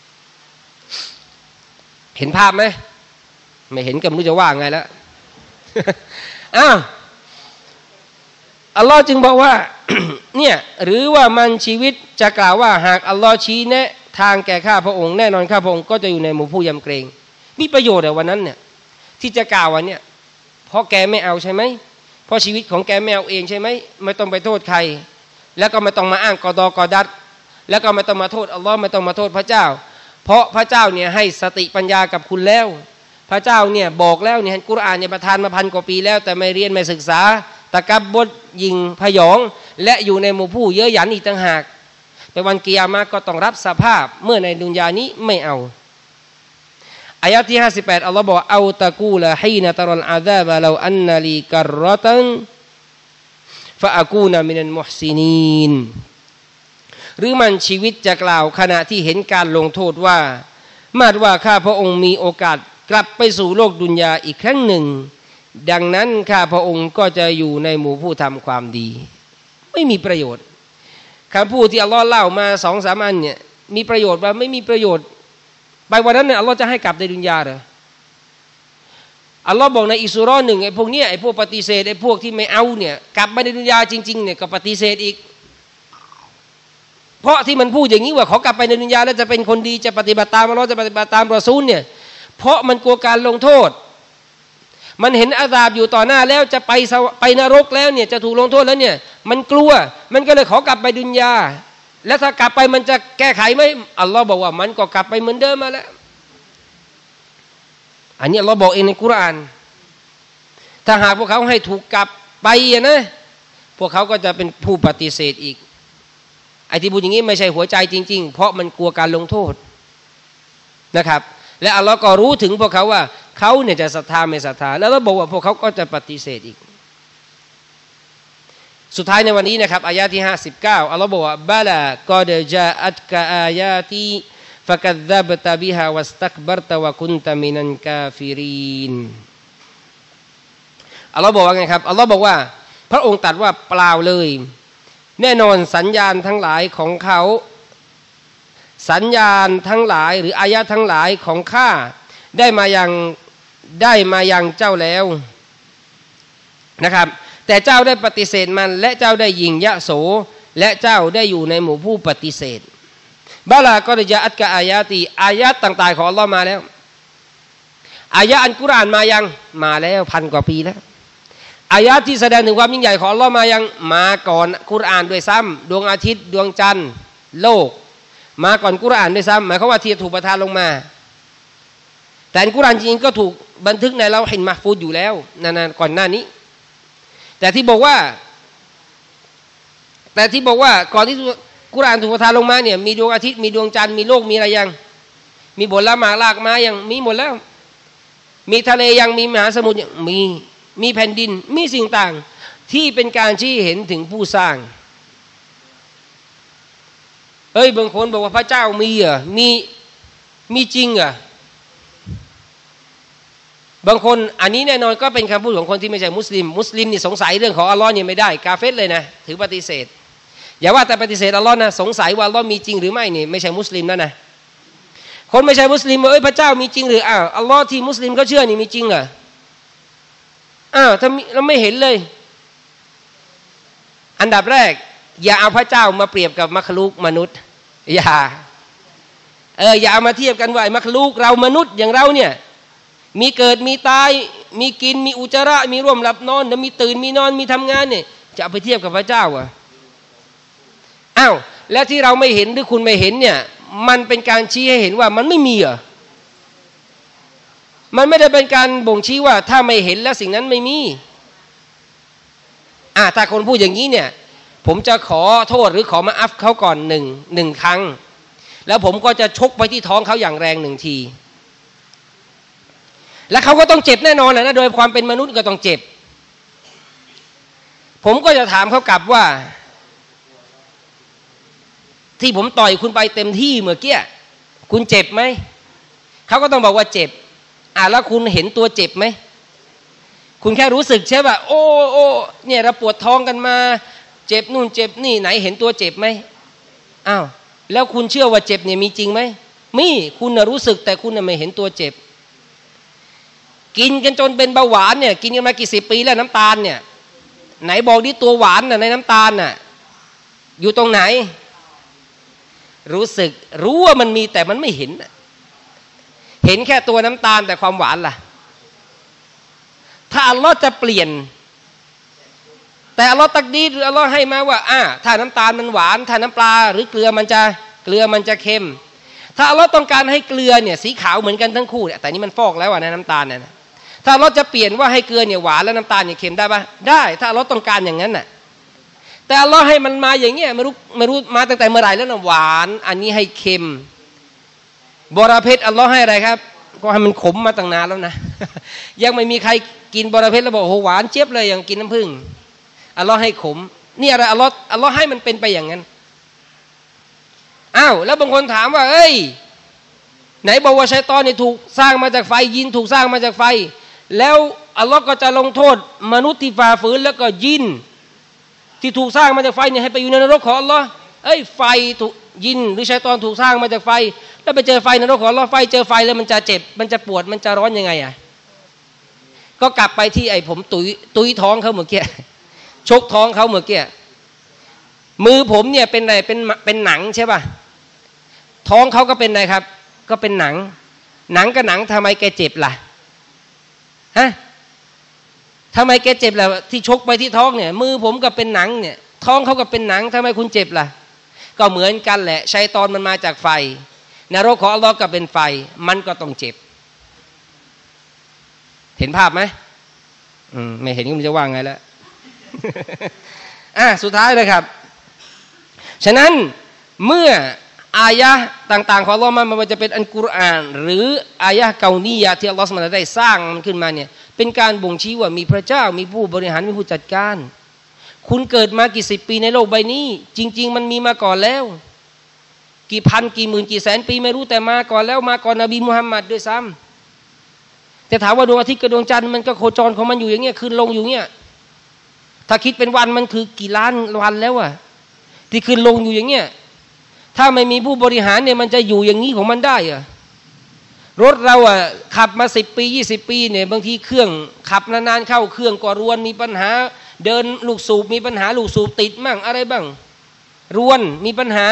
เห็นภาพไหมไม่เห็นก็ไม่รู้จะว่าไงแล้วอ้าวอัลลอฮ์จึงบอกว่า เนี่ยหรือว่ามันชีวิตจะกล่าวว่าหากอัลลอฮ์ชี้แนะทางแก่ข้าพระองค์แน่นอนข้าพระองค์ก็จะอยู่ในหมู่ผู้ยำเกรงมีประโยชน์อะวันนั้นเนี่ยที่จะกล่าววันเนี่ยเพราะแกไม่เอาใช่ไหมเพราะชีวิตของแกไม่เอาเองใช่ไหมไม่ต้องไปโทษใครแล้วก็ไม่ต้องมาอ้างกอดอกอดัดแล้วก็ไม่ต้องมาโทษอัลลอฮ์ไม่ต้องมาโทษพระเจ้าเพราะพระเจ้าเนี่ยให้สติปัญญากับคุณแล้วพระเจ้าเนี่ยบอกแล้วเนี่ยกุรอานเนี่ยประทานมาพันกว่าปีแล้วแต่ไม่เรียนไม่ศึกษาตะกับบดยิงพยองและอยู่ในหมู่ผู้เยอะหยันอีกต่างหากในวันกิยามะห์ก็ต้องรับสภาพเมื่อในดุนยานี้ไม่เอาอายะที่ห้าสิบแปดอัลลอฮ์บอกเอาตะกูละฮีนะตะรัลอาซาบะลาอันนะลีกัรรอตันฟะอะกูนะมินัลมุฮซินีนหรือมันชีวิตจะกล่าวขณะที่เห็นการลงโทษว่ามาดว่าข้าพระองค์มีโอกาสกลับไปสู่โลกดุนยาอีกครั้งหนึ่งดังนั้นข้าพระองค์ก็จะอยู่ในหมู่ผู้ทำความดีไม่มีประโยชน์คำพูดที่อัลลอฮ์เล่ามาสองสามอันเนี่ยมีประโยชน์ว่าไม่มีประโยชน์ไปวันนั้นเนี่ยอัลลอฮ์จะให้กลับในดุนยาเหรออัลลอฮ์บอกในอิสุเราะห์หนึ่งไอ้พวกเนี้ยไอ้พวกปฏิเสธไอ้พวกที่ไม่เอาเนี่ยกลับมาในดุนยาจริงๆเนี่ยก็ปฏิเสธอีกเพราะที่มันพูดอย่างนี้ว่าเขากลับไปในดุนยาแล้วจะเป็นคนดีจะปฏิบัติตามอัลลอฮ์จะปฏิบัติตามรอซูลเนี่ยเพราะมันกลัวการลงโทษมันเห็นอาซาบอยู่ต่อหน้าแล้วจะไปไปนรกแล้วเนี่ยจะถูกลงโทษแล้วเนี่ยมันกลัวมันก็เลยขอกลับไปดุนยาแล้วถ้ากลับไปมันจะแก้ไขไหมอัลลอฮ์บอกว่ามันก็กลับไปเหมือนเดิมมาแล้วอันนี้อัลลอฮ์บอกเองในกุรอานถ้าหากพวกเขาให้ถูกกลับไปนะพวกเขาก็จะเป็นผู้ปฏิเสธอีกไอ้ที่พูดอย่างนี้ไม่ใช่หัวใจจริงๆเพราะมันกลัวการลงโทษนะครับและอัลลอฮ์ก็รู้ถึงพวกเขาว่าเขาเนี่ยจะศรัทธาไม่ศรัทธาแล้วเราบอกว่าพวกเขาก็จะปฏิเสธอีกสุดท้ายในวันนี้นะครับอายะที่ห้าสิบเก้าอัลลอฮ์บอกว่าบะลากอดจาอัตกะอายาตีฟะกัซซับตะบิฮาวัสตักบัรตะวะกุนตะมินันกาฟิรินอัลลอฮ์บอกว่าไงครับอัลลอฮ์บอกว่าพระองค์ตรัสว่าเปล่าเลยแน่นอนสัญญาณทั้งหลายของเขาสัญญาณทั้งหลายหรืออายะทั้งหลายของข้าได้มายังได้มายังเจ้าแล้วนะครับแต่เจ้าได้ปฏิเสธมันและเจ้าได้ยิงยะโสและเจ้าได้อยู่ในหมู่ผู้ปฏิเสธบาลาก็ได้จะอัดกะอายาตีอายะต่างๆของอัลลอฮ์มาแล้วอายะอันกุรอานมายังมาแล้วพันกว่าปีแล้วอายะที่แสดงถึงความยิ่งใหญ่ของอัลลอฮ์มายังมาก่อนกุรอานด้วยซ้ำดวงอาทิตย์ดวงจันทร์โลกมาก่อนกุรอานด้วยซ้ำหมายความว่าที่ถูกประทานลงมาแต่กุรอานจริงๆก็ถูกบันทึกในเราเห็นมักฟูดอยู่แล้วนานๆก่อนหน้านี้แต่ที่บอกว่าแต่ที่บอกว่าก่อนที่กุรอานถูกประทานลงมาเนี่ยมีดวงอาทิตย์มีดวงจันทร์มีโลกมีอะไรยังมีผลไม้รากไม้ยังมีหมดแล้วมีทะเลยังมีมหาสมุทรยังมีมีแผ่นดินมีสิ่งต่างที่เป็นการชี้เห็นถึงผู้สร้างเอ้ยบางคนบอกว่าพระเจ้ามีเหรอมีมีจริงเหรอบางคนอันนี้แน่นอนก็เป็นคำพูดของคนที่ไม่ใช่มุสลิมมุสลิมนี่สงสัยเรื่องของอัลลอฮ์เนี่ยไม่ได้กาเฟรเลยนะถือปฏิเสธอย่าว่าแต่ปฏิเสธอัลลอฮ์นะสงสัยว่าอัลลอฮ์มีจริงหรือไม่นี่ไม่ใช่มุสลิมแล้วนะคนไม่ใช่มุสลิมบอกเอ้ยพระเจ้ามีจริงหรืออ้าวอัลลอฮ์ที่มุสลิมเขาเชื่อนี่มีจริงเหรออ้าวถ้าเราไม่เห็นเลยอันดับแรกอย่าเอาพระเจ้ามาเปรียบกับมัคลุกมนุษย์อย่าเอออย่าเอามาเทียบกันว่ามัคลุกเรามนุษย์อย่างเราเนี่ยมีเกิดมีตายมีกินมีอุจจาระมีร่วมหลับนอนแล้วมีตื่นมีนอนมีทำงานเนี่ยจะเอาไปเทียบกับพระเจ้าอ่ะอ้าวแล้วที่เราไม่เห็นหรือคุณไม่เห็นเนี่ยมันเป็นการชี้ให้เห็นว่ามันไม่มีเหรอมันไม่ได้เป็นการบ่งชี้ว่าถ้าไม่เห็นแล้วสิ่งนั้นไม่มีอ่าถ้าคนพูดอย่างนี้เนี่ยผมจะขอโทษหรือขอมาอัฟเขาก่อนหนึ่งหนึ่งครั้งแล้วผมก็จะชกไปที่ท้องเขาอย่างแรงหนึ่งทีและเขาก็ต้องเจ็บแน่นอนนะโดยความเป็นมนุษย์ก็ต้องเจ็บผมก็จะถามเขากลับว่าที่ผมต่อยคุณไปเต็มที่เมื่อกี้คุณเจ็บไหมเขาก็ต้องบอกว่าเจ็บอ่ะแล้วคุณเห็นตัวเจ็บไหมคุณแค่รู้สึกใช่ป่ะโอ้โอ้เนี่ยเราปวดท้องกันมาเจ็บนู่นเจ็บนี่ไหนเห็นตัวเจ็บไหมอ้าวแล้วคุณเชื่อว่าเจ็บเนี่ยมีจริงไหมมีคุณน่ะรู้สึกแต่คุณน่ะไม่เห็นตัวเจ็บกินกันจนเป็นเบาหวานเนี่ยกินกันมากี่สิบปีแล้วน้ำตาลเนี่ยไหนบอกดิตัวหวานน่ะในน้ำตาลน่ะอยู่ตรงไหนรู้สึกรู้ว่ามันมีแต่มันไม่เห็นเห็นแค่ตัวน้ำตาลแต่ความหวานล่ะถ้าอัลลอฮ์จะเปลี่ยนแต่อัลลอฮ์ตักดีหรืออัลลอฮ์ให้มาว่าอ่าถ้าน้ำตาลมันหวานถ้าน้ำปลาหรือเกลือมันจะเกลือมันจะเค็มถ้าอัลลอฮ์ต้องการให้เกลือเนี่ยสีขาวเหมือนกันทั้งคู่เนี่ยแต่นี่มันฟอกแล้วอ่ะนะน้ำตาลเนี่ยถ้าอัลลอฮ์จะเปลี่ยนว่าให้เกลือเนี่ยหวานแล้วน้ำตาลเนี่ยเค็มได้ปะได้ถ้าอัลลอฮ์ต้องการอย่างนั้นน่ะแต่อัลลอฮ์ให้มันมาอย่างเงี้ยไม่รู้ไม่รู้มาตั้งแต่เมื่อไหร่แล้วนะหวานอันนี้ให้เค็มบรเพชรอัลลอฮ์ให้อะไรครับก็ให้มันขมมาตั้งนานแล้วนะยังไม่มีใครกินบรเพชรแล้วบอกโอ้หวานเจี๊ยบเลยอย่างกินน้ำผึ้งอัลลอฮ์ให้ขมนี่อะไรอัลลอฮ์อัลลอฮ์ให้มันเป็นไปอย่างนั้นอ้าวแล้วบางคนถามว่าเอ้ยไหนบอกว่าชัยฏอนนี่ถูกสร้างมาจากไฟยินถูกสร้างมาจากไฟแล้วอัลลอฮ์ก็จะลงโทษมนุษย์ที่ฝ่าฝืนแล้วก็ยินที่ถูกสร้างมาจากไฟเนี่ยให้ไปอยู่ในนรกของอัลลอฮ์เอ้ยไฟถูกยินหรือชัยฏอนถูกสร้างมาจากไฟแล้วไปเจอไฟนรกของอัลลอฮ์ไฟเจอไฟแล้วมันจะเจ็บมันจะปวดมันจะร้อนยังไงอ่ะก็กลับไปที่ไอ้ผมตุยตุยท้องเขาเมื่อกี้ชกท้องเขาเมื่อกี้มือผมเนี่ยเป็นอะไรเป็นเป็นหนังใช่ป่ะท้องเขาก็เป็นอะไรครับก็เป็นหนังหนังกับหนังทำไมแกเจ็บล่ะฮะทำไมแกเจ็บล่ะที่ชกไปที่ท้องเนี่ยมือผมก็เป็นหนังเนี่ยท้องเขาก็เป็นหนังทำไมคุณเจ็บล่ะก็เหมือนกันแหละชัยฏอนมันมาจากไฟนรกของอัลลอฮ์ก็เป็นไฟมันก็ต้องเจ็บเห็นภาพไหมอืมไม่เห็นก็มันจะว่าไงแล้ว อ่ะสุดท้ายเลยครับฉะนั้นเมื่ออายะห์ต่างๆของอัลลอฮ์มันมันจะเป็นอัลกุรอานหรืออายะห์เกานียะที่อัลลอฮ์ได้สร้างมันขึ้นมาเนี่ยเป็นการบ่งชี้ว่ามีพระเจ้ามีผู้บริหารมีผู้จัดการคุณเกิดมากี่สิบปีในโลกใบนี้จริงๆมันมีมาก่อนแล้วกี่พันกี่หมื่นกี่แสนปีไม่รู้แต่มาก่อนแล้วมาก่อนนบีมุฮัมมัดด้วยซ้ำแต่ถามว่าดวงอาทิตย์กับดวงจันทร์มันก็โคจรของมันอยู่อย่างเงี้ยขึ้นลงอยู่เงี้ยถ้าคิดเป็นวันมันคือกี่ล้านวันแล้วอะที่ขึ้นลงอยู่อย่างเงี้ยถ้าไม่มีผู้บริหารเนี่ยมันจะอยู่อย่างนี้ของมันได้อะรถเราอะขับมาสิบปียี่สิบปีเนี่ยบางทีเครื่องขับนานๆเข้าเครื่องก็รวนมีปัญหาเดินลูกสูบมีปัญหาลูกสูบติดมั่งอะไรบ้างรวนมีปัญหา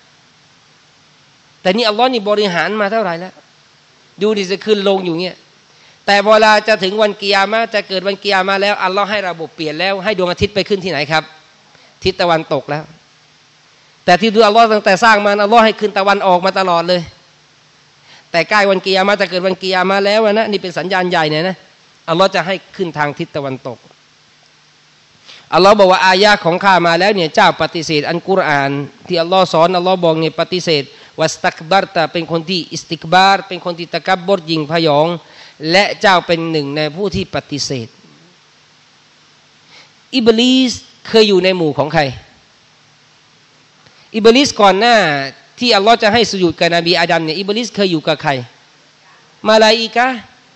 แต่นี่อัลลอฮ์นี่บริหารมาเท่าไหร่แล้วดูดิจะขึ้นลงอยู่เงี้ยแต่เวลาจะถึงวันกิยามะห์จะเกิดวันกิยามะห์แล้วอัลลอฮ์ให้ระบบเปลี่ยนแล้วให้ดวงอาทิตย์ไปขึ้นที่ไหนครับทิศตะวันตกแล้วแต่ที่ดูอัลลอฮ์ตั้งแต่สร้างมาอัลลอฮ์ให้ขึ้นตะวันออกมาตลอดเลยแต่ใกล้วันกิยามะห์จะเกิดวันกิยามะห์แล้วนะนี่เป็นสัญญาณใหญ่เนี่ยนะอัลลอฮ์จะให้ขึ้นทางทิศตะวันตกอัลลอฮ์บอกว่าอายะของข้ามาแล้วเนี่ยเจ้าปฏิเสธอันกุรอานที่อัลลอฮ์สอนอัลลอฮ์บอกเนี่ยปฏิเสธวัสตักบัรตะเป็นคนที่อิสติกบาร์เป็นคนที่ตะกับบรยิงพยองและเจ้าเป็นหนึ่งในผู้ที่ปฏิเสธอิบลิสเคยอยู่ในหมู่ของใครอิบลิสก่อนหน้าที่อัลลอฮ์จะให้สุญูดกับนบีอาดัมเนี่ยอิบลิสเคยอยู่กับใครมาลาอิกะห์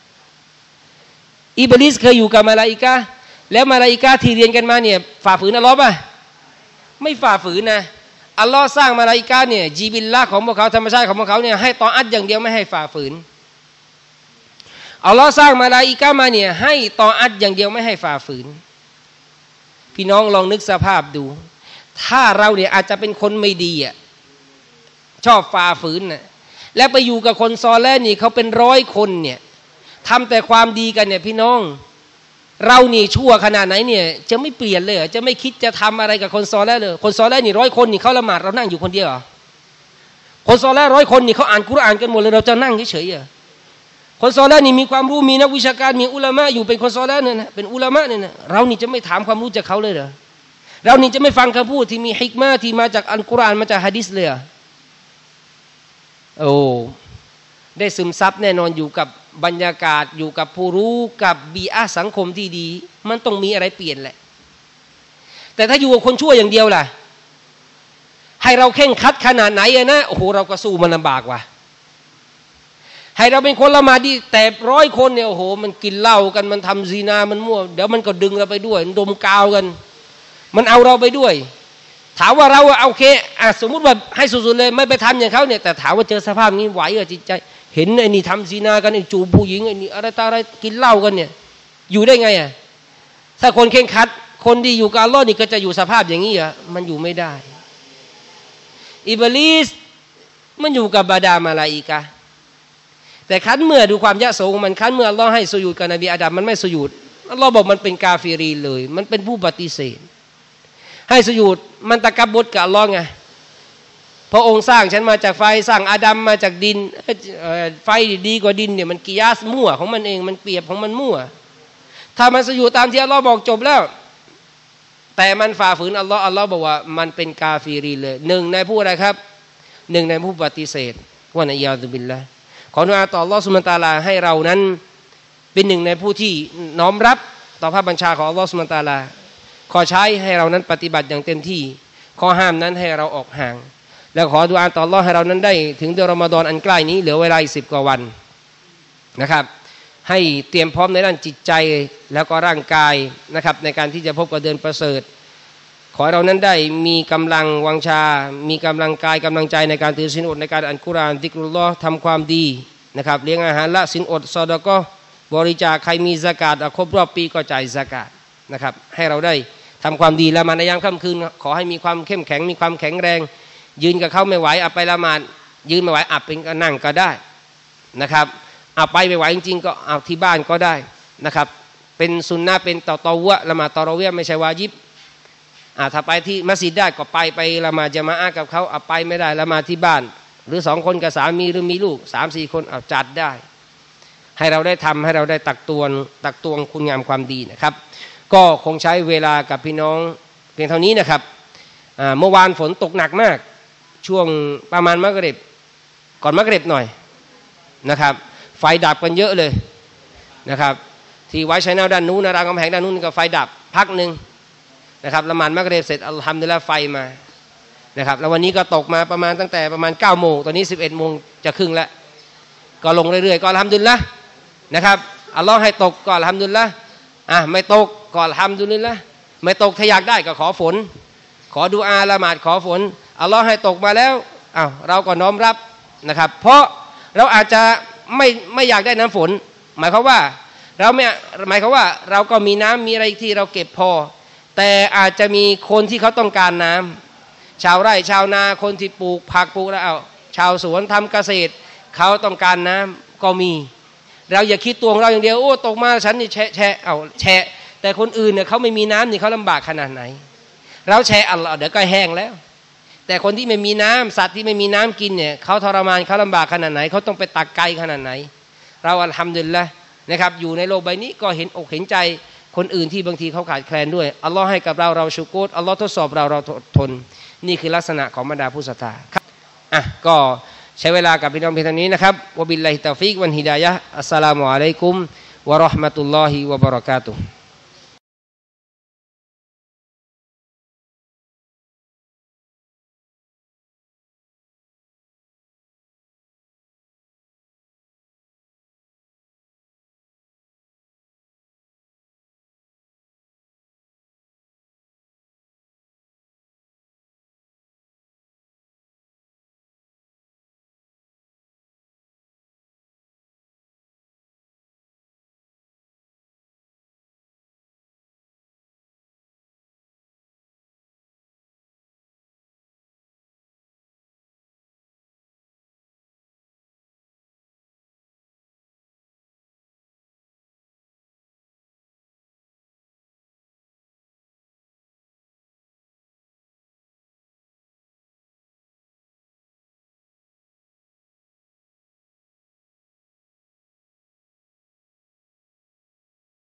อิบลิสเคยอยู่กับมาลาอิกะห์แล้วมาลาอิกะห์ที่เรียนกันมาเนี่ยฝ่าฝืนอัลลอฮ์ป่ะไม่ฝ่าฝืนนะอัลลอฮ์สร้างมาลาอิกะห์เนี่ยจีบิลละของพวกเขาธรรมชาติของพวกเขาเนี่ยให้ตออัตอย่างเดียวไม่ให้ฝ่าฝืนอัลลอฮ์สร้างมาลาอิกะห์มาเนี่ยให้ตออัตอย่างเดียวไม่ให้ฝ่าฝืนพี่น้องลองนึกสภาพดูถ้าเราเนี่ยอาจจะเป็นคนไม่ดีอ่ะชอบฝ่าฝืนน่ะแล้วไปอยู่กับคนซอเลห์นี่เขาเป็นร้อยคนเนี่ยทำแต่ความดีกันเนี่ยพี่น้องเรานี่ชั่วขนาดไหนเนี่ยจะไม่เปลี่ยนเลยจะไม่คิดจะทำอะไรกับคนซอเลห์เลยคนซอเลห์นี่ร้อยคนนี่เขาละหมาดเรานั่งอยู่คนเดียวเหรอคนซอเลห์ร้อยคนนี่เขาอ่านกุรอานกันหมดเลยเราจะนั่งเฉยๆเหรอคนซอเลห์นี่มีความรู้มีนักวิชาการมีอุลามะอยู่เป็นคนซอเลห์เนี่ยนะเป็นอุลามะเนี่ยนะเรานี่จะไม่ถามความรู้จากเขาเลยเหรอเรานี่จะไม่ฟังคำพูดที่มีฮิกมะห์ที่มาจากอัลกุรอานมาจากหะดีษเลยโอ้ได้ซึมซับแน่นอนอยู่กับบรรยากาศอยู่กับผู้รู้กับบีอาสังคมที่ดีมันต้องมีอะไรเปลี่ยนแหละแต่ถ้าอยู่กับคนชั่วอย่างเดียวล่ะให้เราเข่งคัดขนาดไหนอะนะโอ้โหเราก็สู้มันลำบากว่ะให้เราเป็นคนละหมาดดีแต่ร้อยคนเนี่ยโอ้โหมันกินเหล้ากันมันทำซีนามันมั่วเดี๋ยวมันก็ดึงเราไปด้วยดมกาวกันมันเอาเราไปด้วยถามว่าเราเอาโอเคอ่ะสมมุติว่าให้สุดๆเลยไม่ไปทำอย่างเขาเนี่ยแต่ถามว่าเจอสภาพนี้ไหวเหรอจิตใจเห็นไอ้นี่ทำซีนากันไอ้จูบผู้หญิงไอ้นี่อะไรตาอะไรกินเหล้ากันเนี่ยอยู่ได้ไงอ่ะถ้าคนเข่งคัดคนที่อยู่กับอัลเลาะห์นี่ก็จะอยู่สภาพอย่างนี้อ่ะมันอยู่ไม่ได้อิบลิสมันอยู่กับบรรดามาลาอิกะห์แต่คันเมื่อดูความยะโสของมันคันเมื่ออัลเลาะห์ให้สุญูดกับนบีอาดัมมันไม่สุญูดอัลเลาะห์บอกมันเป็นกาฟิรีนเลยมันเป็นผู้ปฏิเสธให้สุญูดมันตะกับบดกับอัลเลาะห์ไงพระองค์สร้างฉันมาจากไฟสร้างอาดัมมาจากดินไฟดีกว่าดินเนี่ยมันกิยาสมั่วของมันเองมันเปรียบของมันมั่วถ้ามันสุญูดตามที่อัลเลาะห์บอกจบแล้วแต่มันฝ่าฝืนอัลเลาะห์อัลเลาะห์บอกว่ามันเป็นกาฟิรีนเลยหนึ่งในผู้อะไรครับหนึ่งในผู้ปฏิเสธว่านะยาซุบิลละขอดุอาต่ออัลเลาะห์ซุบฮานะฮูวะตะอาลาให้เรานั้นเป็นหนึ่งในผู้ที่น้อมรับต่อพระบัญชาของอัลเลาะห์ซุบฮานะฮูวะตะอาลาขอใช้ให้เรานั้นปฏิบัติอย่างเต็มที่ข้อห้ามนั้นให้เราออกห่างแล้วขอดุอาต่ออัลเลาะห์ให้เรานั้นได้ถึงเดือนรอมฎอนอันใกล้นี้เหลือเวลาอีกสิบกว่าวันนะครับให้เตรียมพร้อมในด้านจิตใจแล้วก็ร่างกายนะครับในการที่จะพบกับเดือนประเสริฐขอเรานั้นได้มีกำลังวังชามีกำลังกายกำลังใจในการถือศีลอดในการอ่านกุรอานซิกรุลลอฮ์ทำความดีนะครับเลี้ยงอาหารละศีลอดซอดาเกาะห์บริจาคใครมีซะกาตครบรอบปีก็จ่ายซะกาตนะครับให้เราได้ทำความดีละหมาดในยามค่ำคืนขอให้มีความเข้มแข็งมีความแข็งแรงยืนกับเขาไม่ไหวเอาไปละหมาดยืนไม่ไหวอับเป็นก็นั่งก็ได้นะครับเอาไปไม่ไหวจริงๆก็เอาที่บ้านก็ได้นะครับเป็นสุนนะเป็นต่อตอวะละหมาดตอเราะเวียไม่ใช่วาญิบอ่าถ้าไปที่มัสยิดได้ก็ไปไปละหมาดญะมาอะห์กับเขาเอาไปไม่ได้ละหมาดที่บ้านหรือสองคนกับสามีหรือมีลูกสามสี่คนเอาจัดได้ให้เราได้ทำให้เราได้ตักตวงตักตวงคุณงามความดีนะครับก็คงใช้เวลากับพี่น้องเพียงเท่านี้นะครับเมื่อวานฝนตกหนักมากช่วงประมาณมักริบก่อนมักริบหน่อยนะครับไฟดับกันเยอะเลยนะครับที่ไว้ใช้แนวด้านนู้นนะรามคำแหงด้านนู้นก็ไฟดับพักหนึ่งนะครับละหมาดมักริบเสร็จอัลฮัมดุลิลละห์ไฟมานะครับแล้ววันนี้ก็ตกมาประมาณตั้งแต่ประมาณเก้าโมงตอนนี้สิบเอ็ดโมงจะครึ่งแล้วก็ลงเรื่อยๆก็อัลฮัมดุลิลละห์นะครับอัลลอฮ์ให้ตกก็อัลฮัมดุลิลละห์อ่ะไม่ตกก็อัลฮัมดุลิลละห์ไม่ตกถ้าอยากได้ก็ขอฝนขอดุอาละหมาดขอฝนอัลลอฮ์ให้ตกมาแล้วอ้าวเราก็น้อมรับนะครับเพราะเราอาจจะไม่ไม่อยากได้น้ำฝนหมายความว่าเราไม่หมายความว่าเราก็มีน้ำมีอะไรที่เราเก็บพอแต่อาจจะมีคนที่เขาต้องการน้ำชาวไร่ชาวนาคนที่ปลูกผักปลูกแล้วเอาชาวสวนทำเกษตรเขาต้องการน้ำก็มีเราอย่าคิดตัวของเราอย่างเดียวโอ้ตกมาฉันนี่แฉะแฉะเอาแฉะแต่คนอื่นเนี่ยเขาไม่มีน้ำนี่เขาลำบากขนาดไหนเราแฉะอัลลอฮ์เดี๋ยวก็แห้งแล้วแต่คนที่ไม่มีน้ำสัตว์ที่ไม่มีน้ำกินเนี่ยเขาทรมานเขาลำบากขนาดไหนเขาต้องไปตักไกลขนาดไหนเราอัลฮัมดุลิลละห์นะครับอยู่ในโลกใบนี้ก็เห็นอกเห็นใจคนอื่นที่บางทีเขาขาดแคลนด้วยอัลลอฮ์ให้กับเราเราชุกรอัลลอฮ์ทดสอบเราเราทนนี่คือลักษณะของบรรดาผู้ศรัทธาครับอ่ะก็ใช้เวลากับพี่น้องเพียงเท่านี้นะครับวะบิลลาฮิตตอฟิกวันฮิดายะฮ์อัสสลามุอะลัยกุมวะเราะห์มะตุลลอฮิวะบะเราะกาตุฮ์